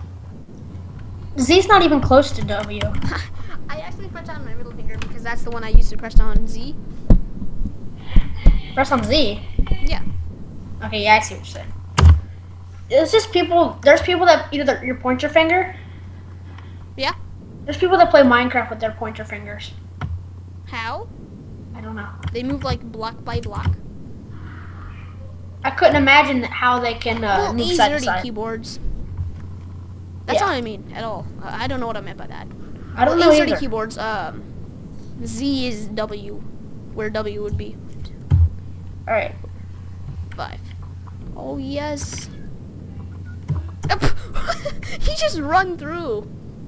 Z's not even close to W. I actually pressed down my middle finger because that's the one I used to press down Z. Press on Z. Yeah. Okay, yeah, I see what you're saying. It's just people. There's people that either your pointer finger. Yeah? There's people that play Minecraft with their pointer fingers. How? I don't know. They move like block by block. I couldn't imagine how they can Well, move side to dirty side. keyboards. That's Yeah. not what I mean at all. I don't know what I meant by that. I don't Well, know dirty either. keyboards. Z is W, where W would be All right. 5. Oh yes. He just run through.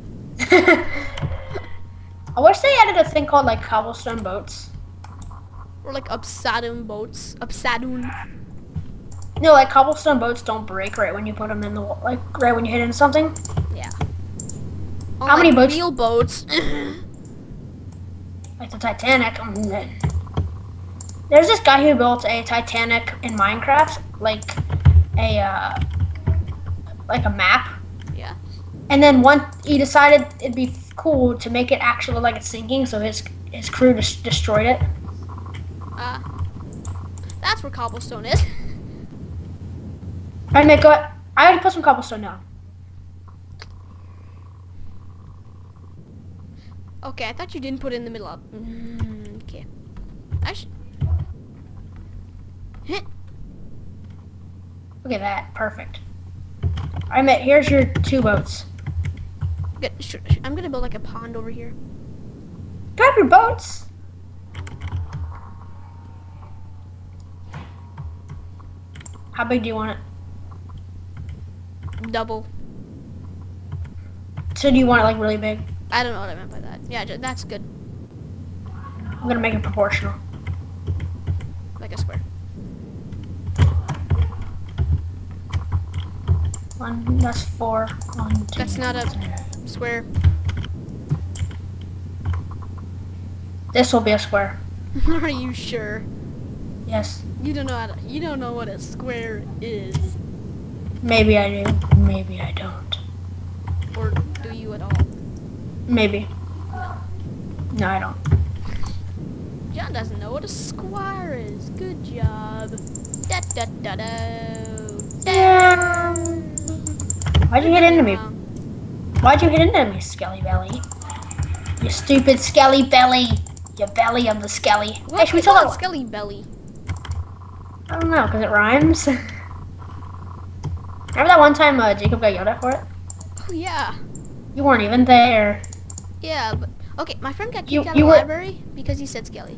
I wish they added a thing called like cobblestone boats. Or like upsadun boats. Upsadun. No, like cobblestone boats don't break right when you put them in the like right when you hit into something. Yeah. How many boats- Real boats. Like the Titanic. There's this guy who built a Titanic in Minecraft, like a map. Yeah. And then he decided it'd be cool to make it actually look like it's sinking, so his crew just destroyed it. That's where cobblestone is. Alright, Nick, I already put some cobblestone down. Okay, I thought you didn't put it in the middle of. Okay. Look at that, perfect. Alright, Mitt, here's your 2 boats. Good. I'm gonna build like a pond over here. Grab your boats. How big do you want it? Double. So do you want it like really big? I don't know what I meant by that. Yeah, that's good. I'm gonna make it proportional. Like a square. That's 4. 1, 2. That's not a square. This will be a square. Are you sure? Yes. You don't know what a square is. Maybe I do. Maybe I don't. Or do you at all? Maybe. No, I don't. John doesn't know what a square is. Good job. Da da da da. Yeah. Why'd you hit into me? Why'd you hit into me, Skelly Belly? You stupid Skelly Belly. You belly of the Skelly. What? Hey, should we Call tell it that? Skelly Belly. I don't know, because it rhymes. Remember that one time Jacob got yelled at for it? Oh yeah. You weren't even there. Yeah, but okay. My friend got You- kicked out of you the were- library because he said Skelly.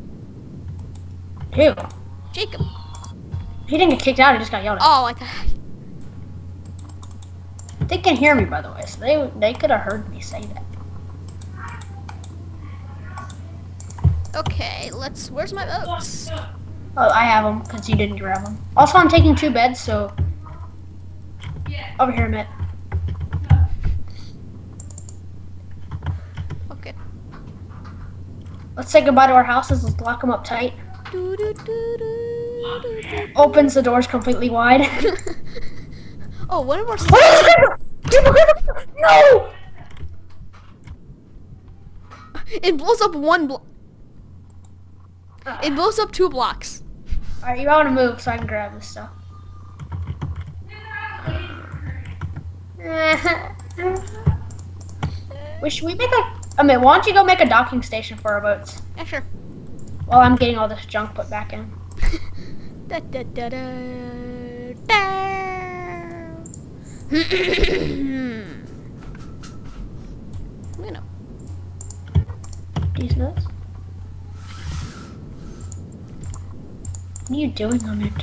Who? Jacob. He didn't get kicked out, he just got yelled at. Oh, I thought. They can hear me, by the way, so they could have heard me say that. Okay, where's my boats? Oh, I have them, because you didn't grab them. Also, I'm taking 2 beds, so... Over here, Mitt. Okay. Let's say goodbye to our houses. Let's lock them up tight. Do, do, do, do, do, do. Opens the doors completely wide. Oh, what of our No! It blows up one block. It blows up 2 blocks. Alright, you want to move so I can grab this stuff. Should we make Amit, why don't you go make a docking station for our boats? Yeah, sure. While I'm getting all this junk put back in. Da, da, da, da, da. You know. These nuts? What are you doing on it?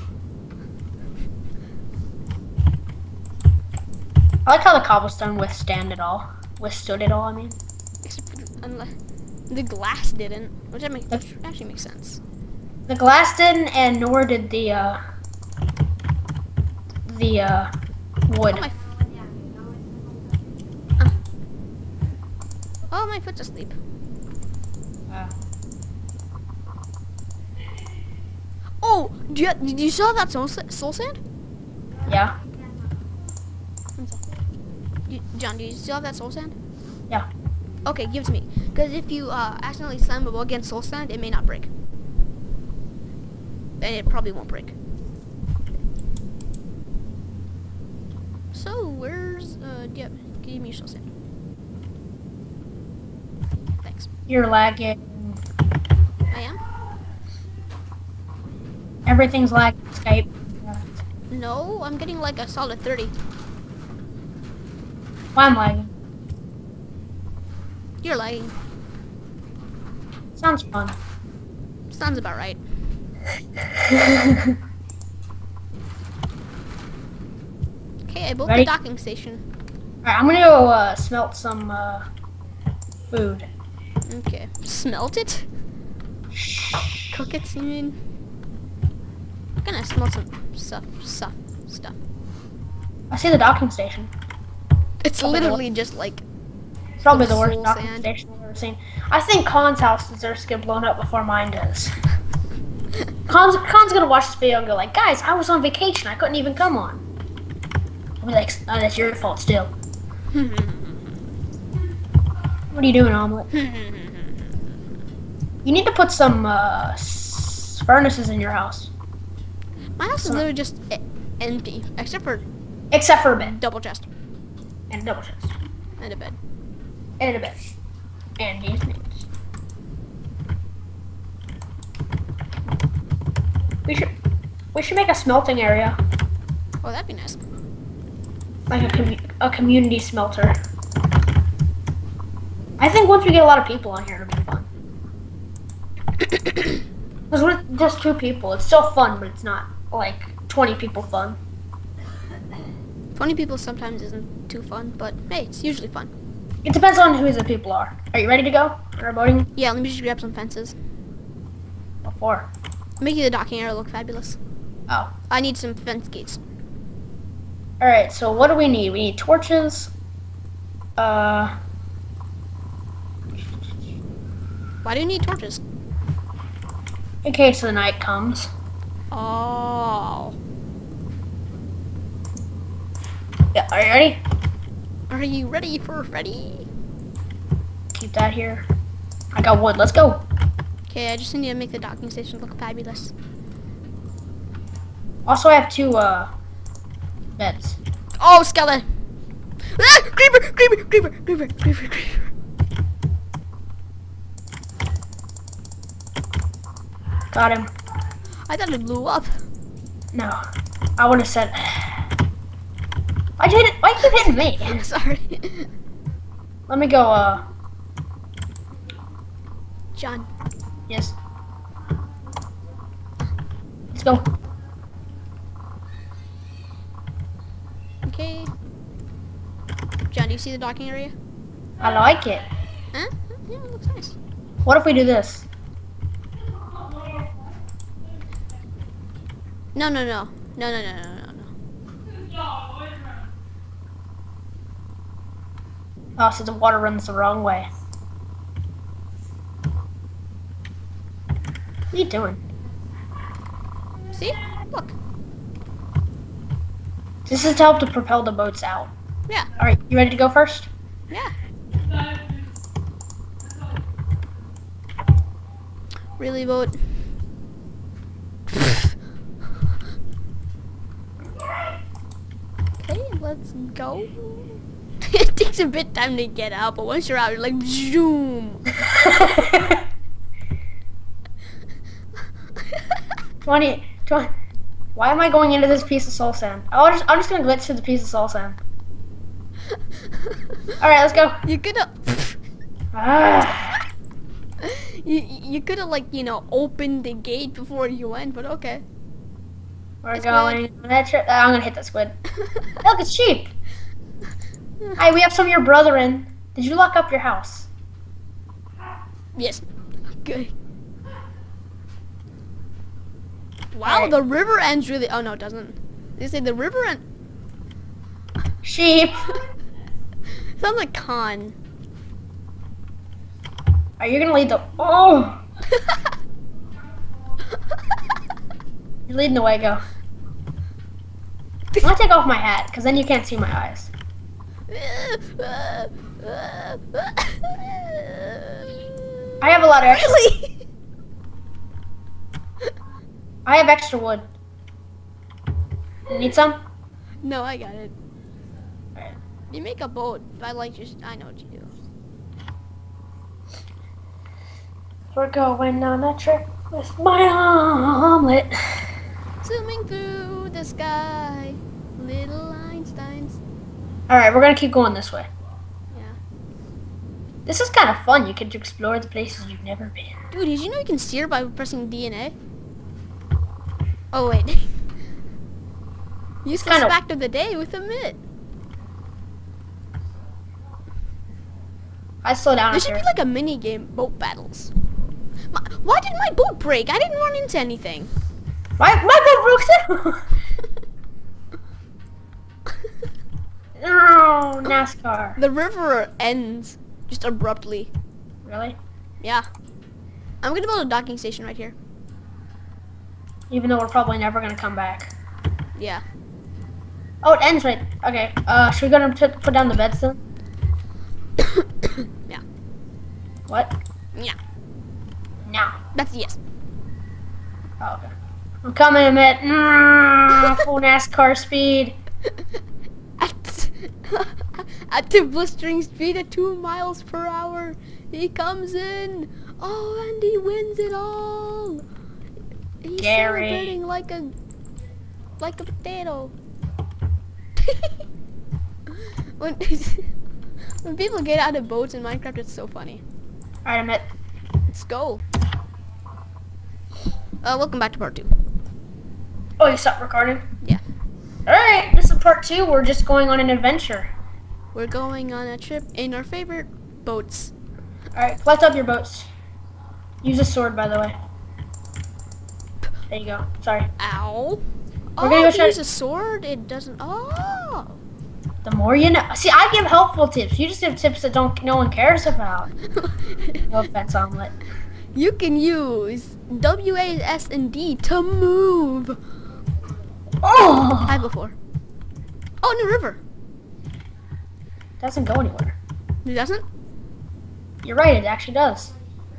I like how the cobblestone withstood it all, I mean. Except for the glass didn't, which actually makes sense. The glass didn't, and nor did the wood. Oh, my foot's asleep. Oh, did you saw that soul sand? Yeah. John, do you still have that soul sand? Yeah. Okay, give it to me. Because if you accidentally slam a ball against soul sand, it may not break. And it probably won't break. So, where's, give me your soul sand. Thanks. You're lagging. I am? Everything's lagging, Skype. No, I'm getting like a solid 30. Why I'm lagging? You're lagging. Sounds fun. Sounds about right. Okay, I built the docking station. Alright, I'm gonna go smelt some food. Okay. Smelt it? Cook it, you mean? I'm gonna smell some stuff. I see the docking station. It's literally just like Probably the worst soul docking sand. station I've ever seen. I think Khan's house deserves to get blown up before mine does. Khan's gonna watch this video and go like, guys, I was on vacation. I couldn't even come on. I'll be like, oh, that's your fault still. What are you doing, Omelet? You need to put some furnaces in your house. My house is literally just empty, except for a bed. double chest And a double chest. and a bed. And a bed. And these things. We should make a smelting area. Oh, that'd be nice. Like a community smelter. I think once we get a lot of people on here, it'll be fun. Because we're just 2 people. It's still fun, but it's not like 20 people fun. 20 people sometimes isn't too fun, but hey, it's usually fun. It depends on who the people are. Are you ready to go? On our boating? Yeah, let me just grab some fences. What for? Making the docking area look fabulous. Oh. I need some fence gates. Alright, so what do we need? We need torches. Why do you need torches? In case the night comes. Oh. Yeah, are you ready? Are you ready for Freddy? Keep that here. I got wood. Let's go. Okay, I just need to make the docking station look fabulous. Also, I have 2 beds. Oh, skeleton! Ah, creeper! Creeper! Creeper! Creeper! Creeper! Creeper! Got him. I thought it blew up. No. I would have said... Why'd you hit it? Why you keep hitting me? I'm sorry. Let me go, John. Yes. Let's go. Okay. John, do you see the docking area? I like it. Huh? Yeah, it looks nice. What if we do this? No. Oh, so the water runs the wrong way. What are you doing? See? Look. This is to help to propel the boats out. Yeah. All right, you ready to go first? Yeah. Really, boat? Okay, let's go. It takes a bit time to get out, but once you're out, you're like zoom. 20. Why am I going into this piece of soul sand? Oh, I'm just gonna glitch through the piece of soul sand. All right, let's go. You could've. Ah. You could've, like, you know, opened the gate before you went, but okay. We're going on that trip. I'm gonna hit that squid. Look, it's sheep. Hi, we have some of your brother in. Did you lock up your house? Yes. Good. Wow, Right. the river ends really. Oh no, it doesn't. They say the river end. Sheep. Sounds like con. Are you gonna lead the? Oh. You're leading the way. Go. I'm gonna take off my hat because then you can't see my eyes. I have a lot of extra. Really? I have extra wood. You need some? No, I got it. Alright. You make a boat. I like you. I know what you do. We're going on a trip with my omelet. Zooming through the sky, little Einsteins. Alright, we're gonna keep going this way. Yeah. This is kind of fun. You get to explore the places you've never been. Dude, did you know you can steer by pressing D and A? Oh wait. Useless kind of- fact of the day with Amit. I slow down There up should here. be like a mini game, boat battles. Why did my boat break? I didn't run into anything. My boat broke too. No, NASCAR. The river ends just abruptly. Really? Yeah. I'm gonna build a docking station right here. Even though we're probably never gonna come back. Yeah. Oh, it ends right. Okay. Should we go to put down the beds then? Yeah. What? Yeah. No. That's yes. Oh, okay. I'm coming, Amit. Full NASCAR speed. At the blistering speed of 2 miles per hour, he comes in. Oh, and he wins it all. He's Gary. celebrating like a potato. when people get out of boats in Minecraft, it's so funny. Alright, Amit. Let's go. Welcome back to part 2. Oh, you stopped recording? Yeah. Alright, this is part 2. We're just going on an adventure. We're going on a trip in our favorite boats. Alright, collect up your boats. Use a sword, by the way. There you go. Sorry. Ow. We're gonna go if you try- use a sword, it doesn't. Oh. The more you know. See, I give helpful tips. You just give tips that no one cares about. No offense, Omelet. You can use W, A, S, and D to move. Oh! Hi before. Oh, new river. Doesn't go anywhere. It doesn't? You're right, it actually does.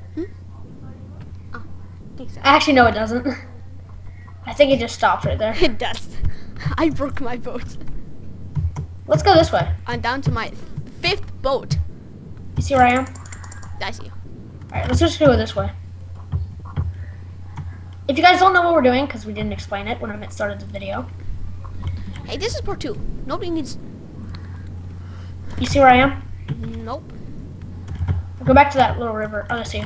Oh, I think so. Actually, no, it doesn't. I think it just stopped right there. It does. I broke my boat. Let's go this way. I'm down to my 5th boat. You see where I am? I see you. Alright, let's just go this way. If you guys don't know what we're doing, because we didn't explain it when I started the video. Hey, this is part 2. Nobody needs. You see where I am? Nope. Go back to that little river. Oh, I see you.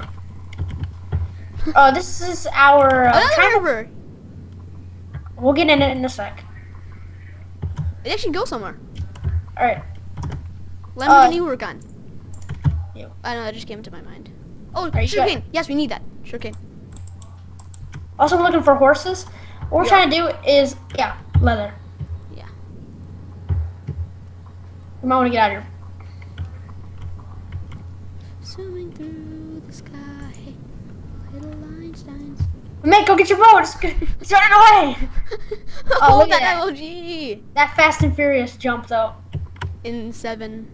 This is our... Another river. We'll get in it in a sec. It actually goes somewhere. Alright. Lamborghini Huracan. You. I know, that just came to my mind. Oh, you sugarcane. Yes, we need that. Sugarcane. Also, I'm looking for horses. What we're Yeah. trying to do is... Yeah, leather. Yeah. You might want to get out of here. Swimming through the sky, little lines Frankensteins. Mate, go get your boat. It's running away. Oh, look that at LG. That Fast and Furious jump, though. In 7.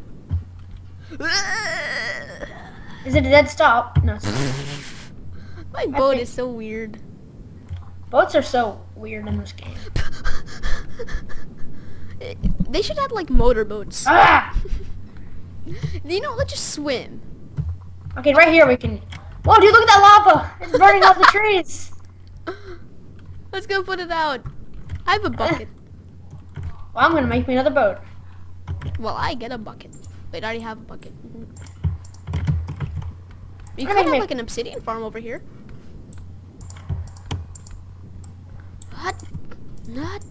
Is it a dead stop? No. It's My boat is so weird. Boats are so weird in this game. They should have like motorboats. Ah! You know, let's just swim. Okay, right here we can. Whoa, dude, look at that lava! It's burning off the trees. Let's go put it out. I have a bucket. Well, I'm gonna make me another boat. Well, I get a bucket. Wait, I already have a bucket. You I could have mean, like an obsidian farm over here. What? Not.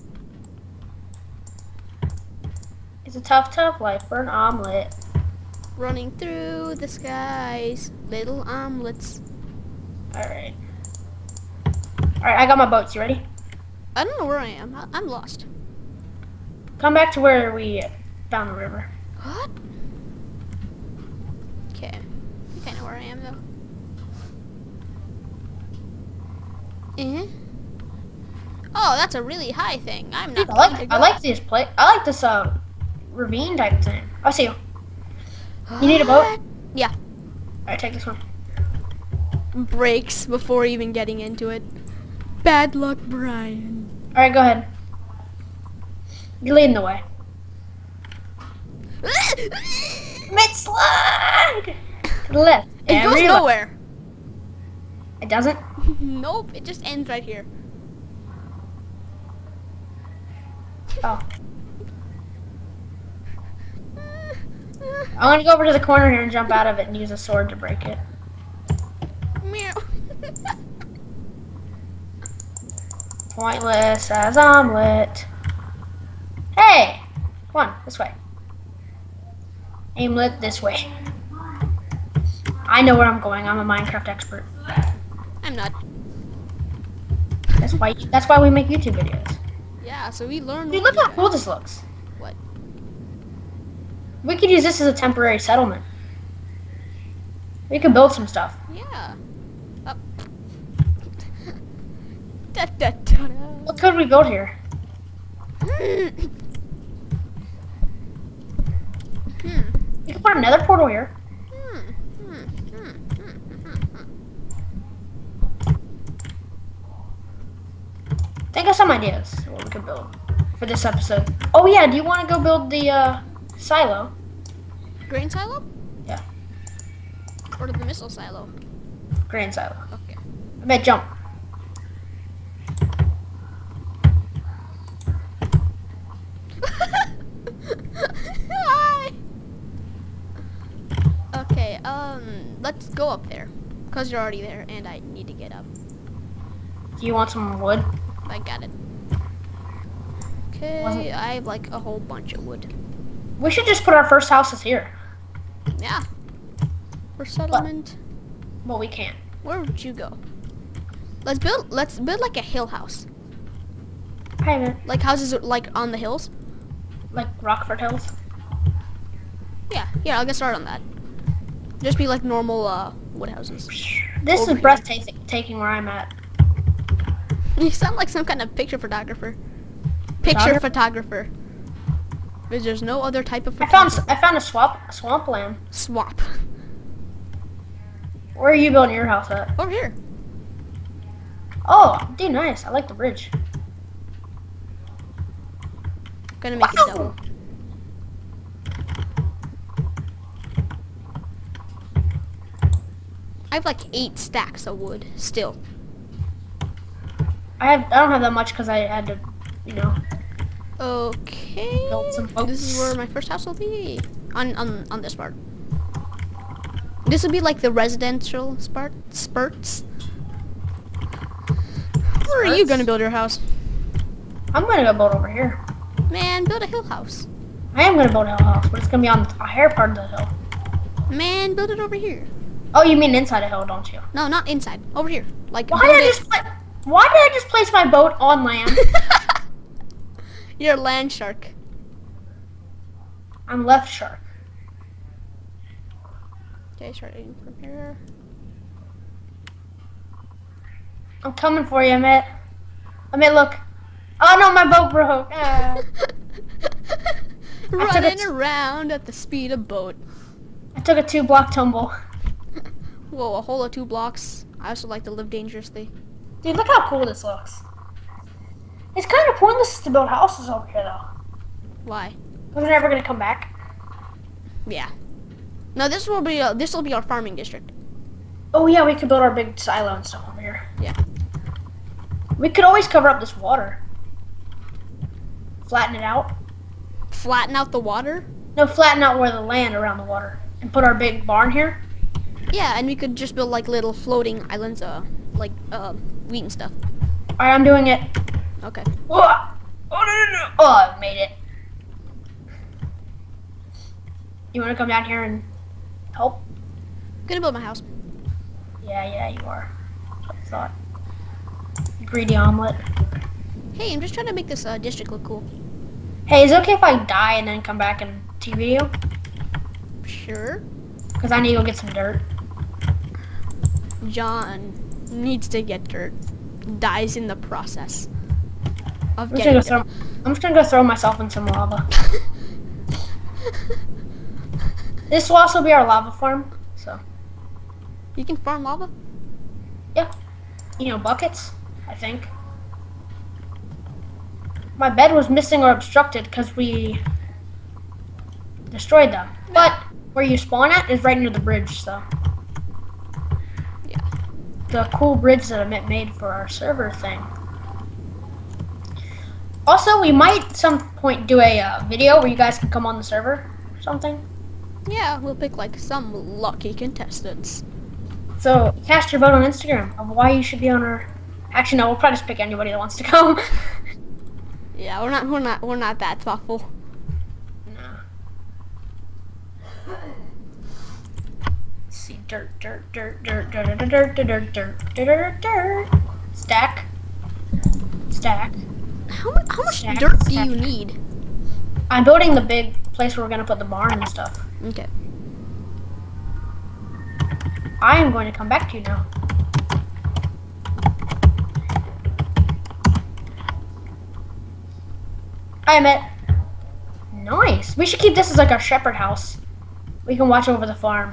It's a tough, tough life for an omelet. Running through the skies, little omelets. Alright. Alright, I got my boats. You ready? I don't know where I am. I'm lost. Come back to where we found the river. What? Okay. I think I know where I am though. Oh, that's a really high thing. I'm not. I like this place. I like this ravine type thing. I see you. You need a boat? Yeah. Alright, take this one. Breaks before even getting into it. Bad luck, Brian. Alright, go ahead. You're leading the way. Mid slide! To the left. It goes nowhere. It doesn't? Nope, it just ends right here. Oh. I'm gonna go over to the corner here and jump out of it and use a sword to break it. Meow. Pointless as omelet. Hey! Come on, this way. Aimlet this way. I know where I'm going. I'm a Minecraft expert. I'm not. That's why we make YouTube videos. Yeah, so we learned. Dude, look how cool this looks. What? We could use this as a temporary settlement. We could build some stuff. Yeah. Up. Da, da, da, da. What could we build here? We could put another portal here. Think of some ideas of what we could build for this episode. Oh yeah, do you want to go build the silo? Grain silo? Yeah. Or the missile silo? Grain silo. Okay. I bet jump. Hi. Okay, let's go up there. Cause you're already there and I need to get up. Do you want some wood? I got it. Okay, I have like a whole bunch of wood. We should just put our first houses here. Yeah. For settlement. Well, we can't. Where would you go? Let's build like a hill house. I haven't. Like houses like on the hills? Like Rockford Hills? Yeah, I'll get started on that. Just be like normal wood houses. This Over is here. breathtaking where I'm at. You sound like some kind of picture photographer. Picture photographer. Because there's no other type of I photographer. found a swampland. Swap. Where are you building your house at? Over here. Oh, dude, nice. I like the bridge. Gonna make it double. I have like 8 stacks of wood still. I don't have that much because I had to, you know. Okay. Build some boats. This is where my first house will be. On this part. This would be like the residential spurts. Where are you gonna build your house? I'm gonna go build over here. Man, build a hill house. I am gonna build a hill house, but it's gonna be on a higher part of the hill. Man, build it over here. Oh, you mean inside a hill, don't you? No, not inside. Over here. Like Why did I just place my boat on land? You're a land shark. I'm left shark. Okay, starting from here. I'm coming for you, Amit. Amit, look. Oh no, my boat broke. Ah. Running around at the speed of boat. I took a 2-block tumble. Whoa, a hole of 2 blocks. I also like to live dangerously. Dude, look how cool this looks. It's kind of pointless to build houses over here, though. Why? Because we're never gonna come back. Yeah. No, this will be our farming district. Oh yeah, we could build our big silo and stuff over here. Yeah. We could always cover up this water. Flatten it out. Flatten out the water? No, flatten out where the land around the water. And put our big barn here. Yeah, and we could just build like little floating islands, like wheat and stuff. Alright, I'm doing it. Okay. Whoa. Oh, no. Oh, I made it. You want to come down here and help? I'm gonna build my house. Yeah, you are. That's what I thought. Greedy omelet. Hey, I'm just trying to make this district look cool. Hey, is it okay if I die and then come back and TV you? Sure. Because I need to go get some dirt. John needs to get dirt. Dies in the process of I'm getting just gonna go throw myself in some lava. This will also be our lava farm, so. You can farm lava? Yeah. You know, buckets, I think. My bed was missing or obstructed because we destroyed them. But where you spawn at is right near the bridge, so. Yeah. The cool bridge that Amit made for our server thing. Also, we might at some point do a video where you guys can come on the server or something. Yeah, we'll pick like some lucky contestants. So cast your vote on Instagram of why you should be on our. Actually, no, we'll probably just pick anybody that wants to come. Yeah, we're not that thoughtful. No. Let's see, dirt. Stack. How much dirt do you need? I'm building the big place where we're gonna put the barn and stuff. Okay. I am going to come back to you now. Hi, Amit. Nice. We should keep this as like our shepherd house. We can watch over the farm.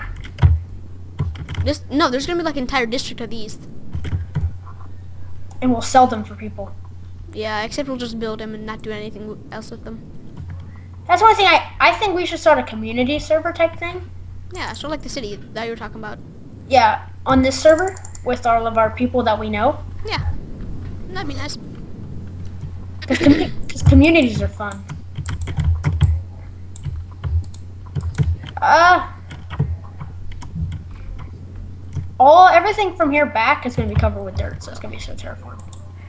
No, there's gonna be like an entire district of these. And we'll sell them for people. Yeah, except we'll just build them and not do anything else with them. That's one thing I think we should start a community server type thing. Yeah, sort of like the city that you were talking about. Yeah, on this server with all of our people that we know. Yeah, that'd be nice. Because communities are fun. Everything from here back is going to be covered with dirt, so it's going to be so terraformed.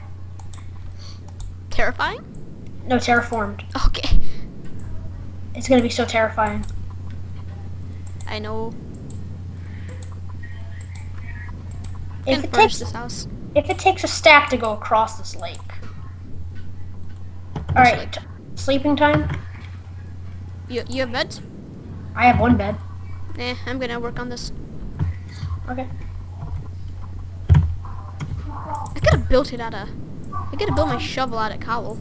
Terrifying? No, terraformed. Okay. It's going to be so terrifying. I know. If it takes a stack to go across this lake. All right, sleeping time. You have beds? I have one bed. I'm gonna work on this. Okay. I could have built it out of. I could have built my shovel out of cobble.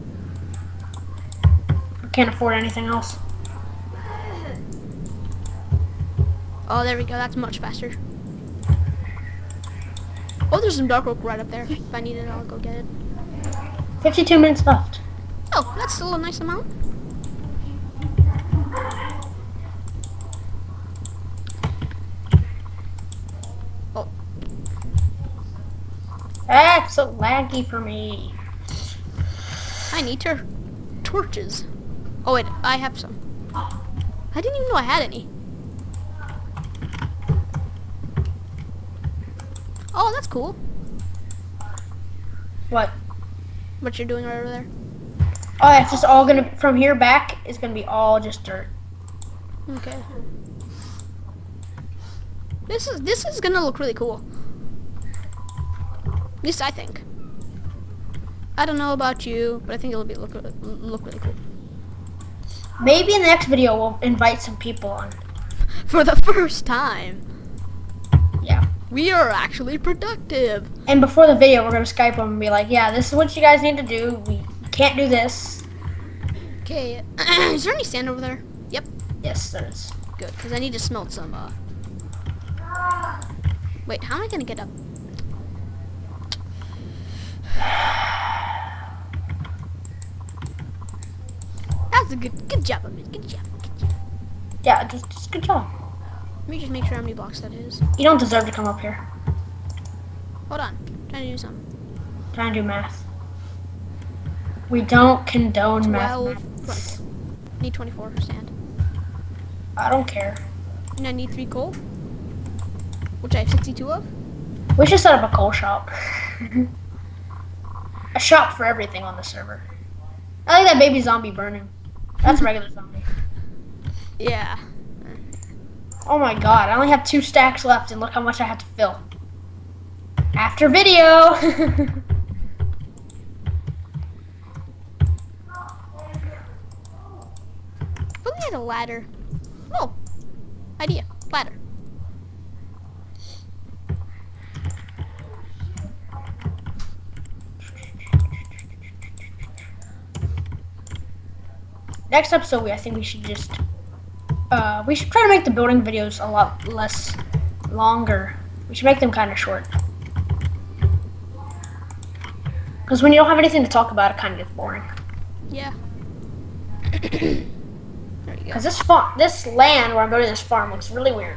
I can't afford anything else. Oh, there we go. That's much faster. Oh, there's some dark oak right up there. If I need it, I'll go get it. 52 minutes left. Oh, that's still a nice amount. Oh. That's so laggy for me. I need torches. Oh wait, I have some. I didn't even know I had any. Oh, that's cool. What? What you're doing right over there? Oh, it's just all gonna, from here back, it's gonna be all just dirt. Okay. This is gonna look really cool. At least I think. I don't know about you, but I think it'll look really cool. Maybe in the next video we'll invite some people on. For the first time. Yeah. We are actually productive. And before the video, we're gonna Skype them and be like, yeah, this is what you guys need to do. We can't do this. Okay, is there any sand over there? Yep. Yes, there is. Good, because I need to smelt some, Wait, how am I gonna get up? That's a good job, Amit. Good job. Yeah, just good job. Let me just make sure how many blocks that is. You don't deserve to come up here. Hold on, trying to do something. Trying to do math. We don't condone 12, math. Need 24 sand. I don't care. And I need 3 coal, which I have 62 of. We should set up a coal shop. A shop for everything on the server. I like that baby zombie burning. That's a regular zombie. Yeah. Oh my god, I only have 2 stacks left and look how much I have to fill. After video! Put me at a ladder. Oh, idea, ladder. Next episode, I think we should just, we should try to make the building videos a lot less longer. We should make them kind of short. Because when you don't have anything to talk about, it kind of gets boring. Yeah. There you go. Because this land where I'm building this farm looks really weird.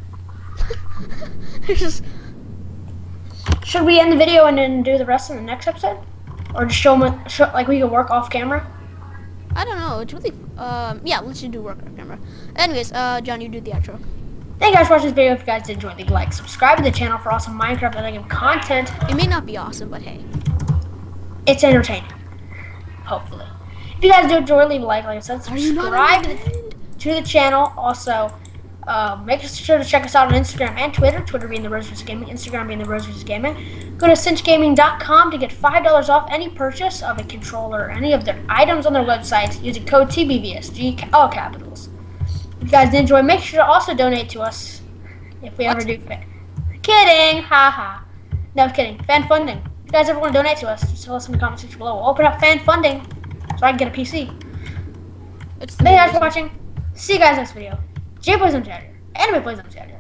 It's just... Should we end the video and then do the rest in the next episode? Or just show them, like we could work off camera? I don't know. It's really... yeah, let's just do work on camera. Anyways, John, you do the outro. Thank you guys for watching this video. If you guys did enjoy, leave a like. Subscribe to the channel for awesome Minecraft and Minigames content. It may not be awesome, but hey. It's entertaining. Hopefully. If you guys do enjoy, leave a like. Like I said, subscribe to the channel. Also, make sure to check us out on Instagram and Twitter. Twitter being TheBrosVSGaming, Instagram being TheBrosVSGaming. Go to cinchgaming.com to get $5 off any purchase of a controller or any of their items on their website using code TBVSG, all capitals. If you guys did enjoy, make sure to also donate to us if we ever do. Kidding, haha. No kidding. Fan funding. If you guys ever want to donate to us, just tell us in the comment section below. We'll open up fan funding so I can get a PC. Thank you guys for watching. See you guys next video. JBoys, I'm Anime Plays, I'm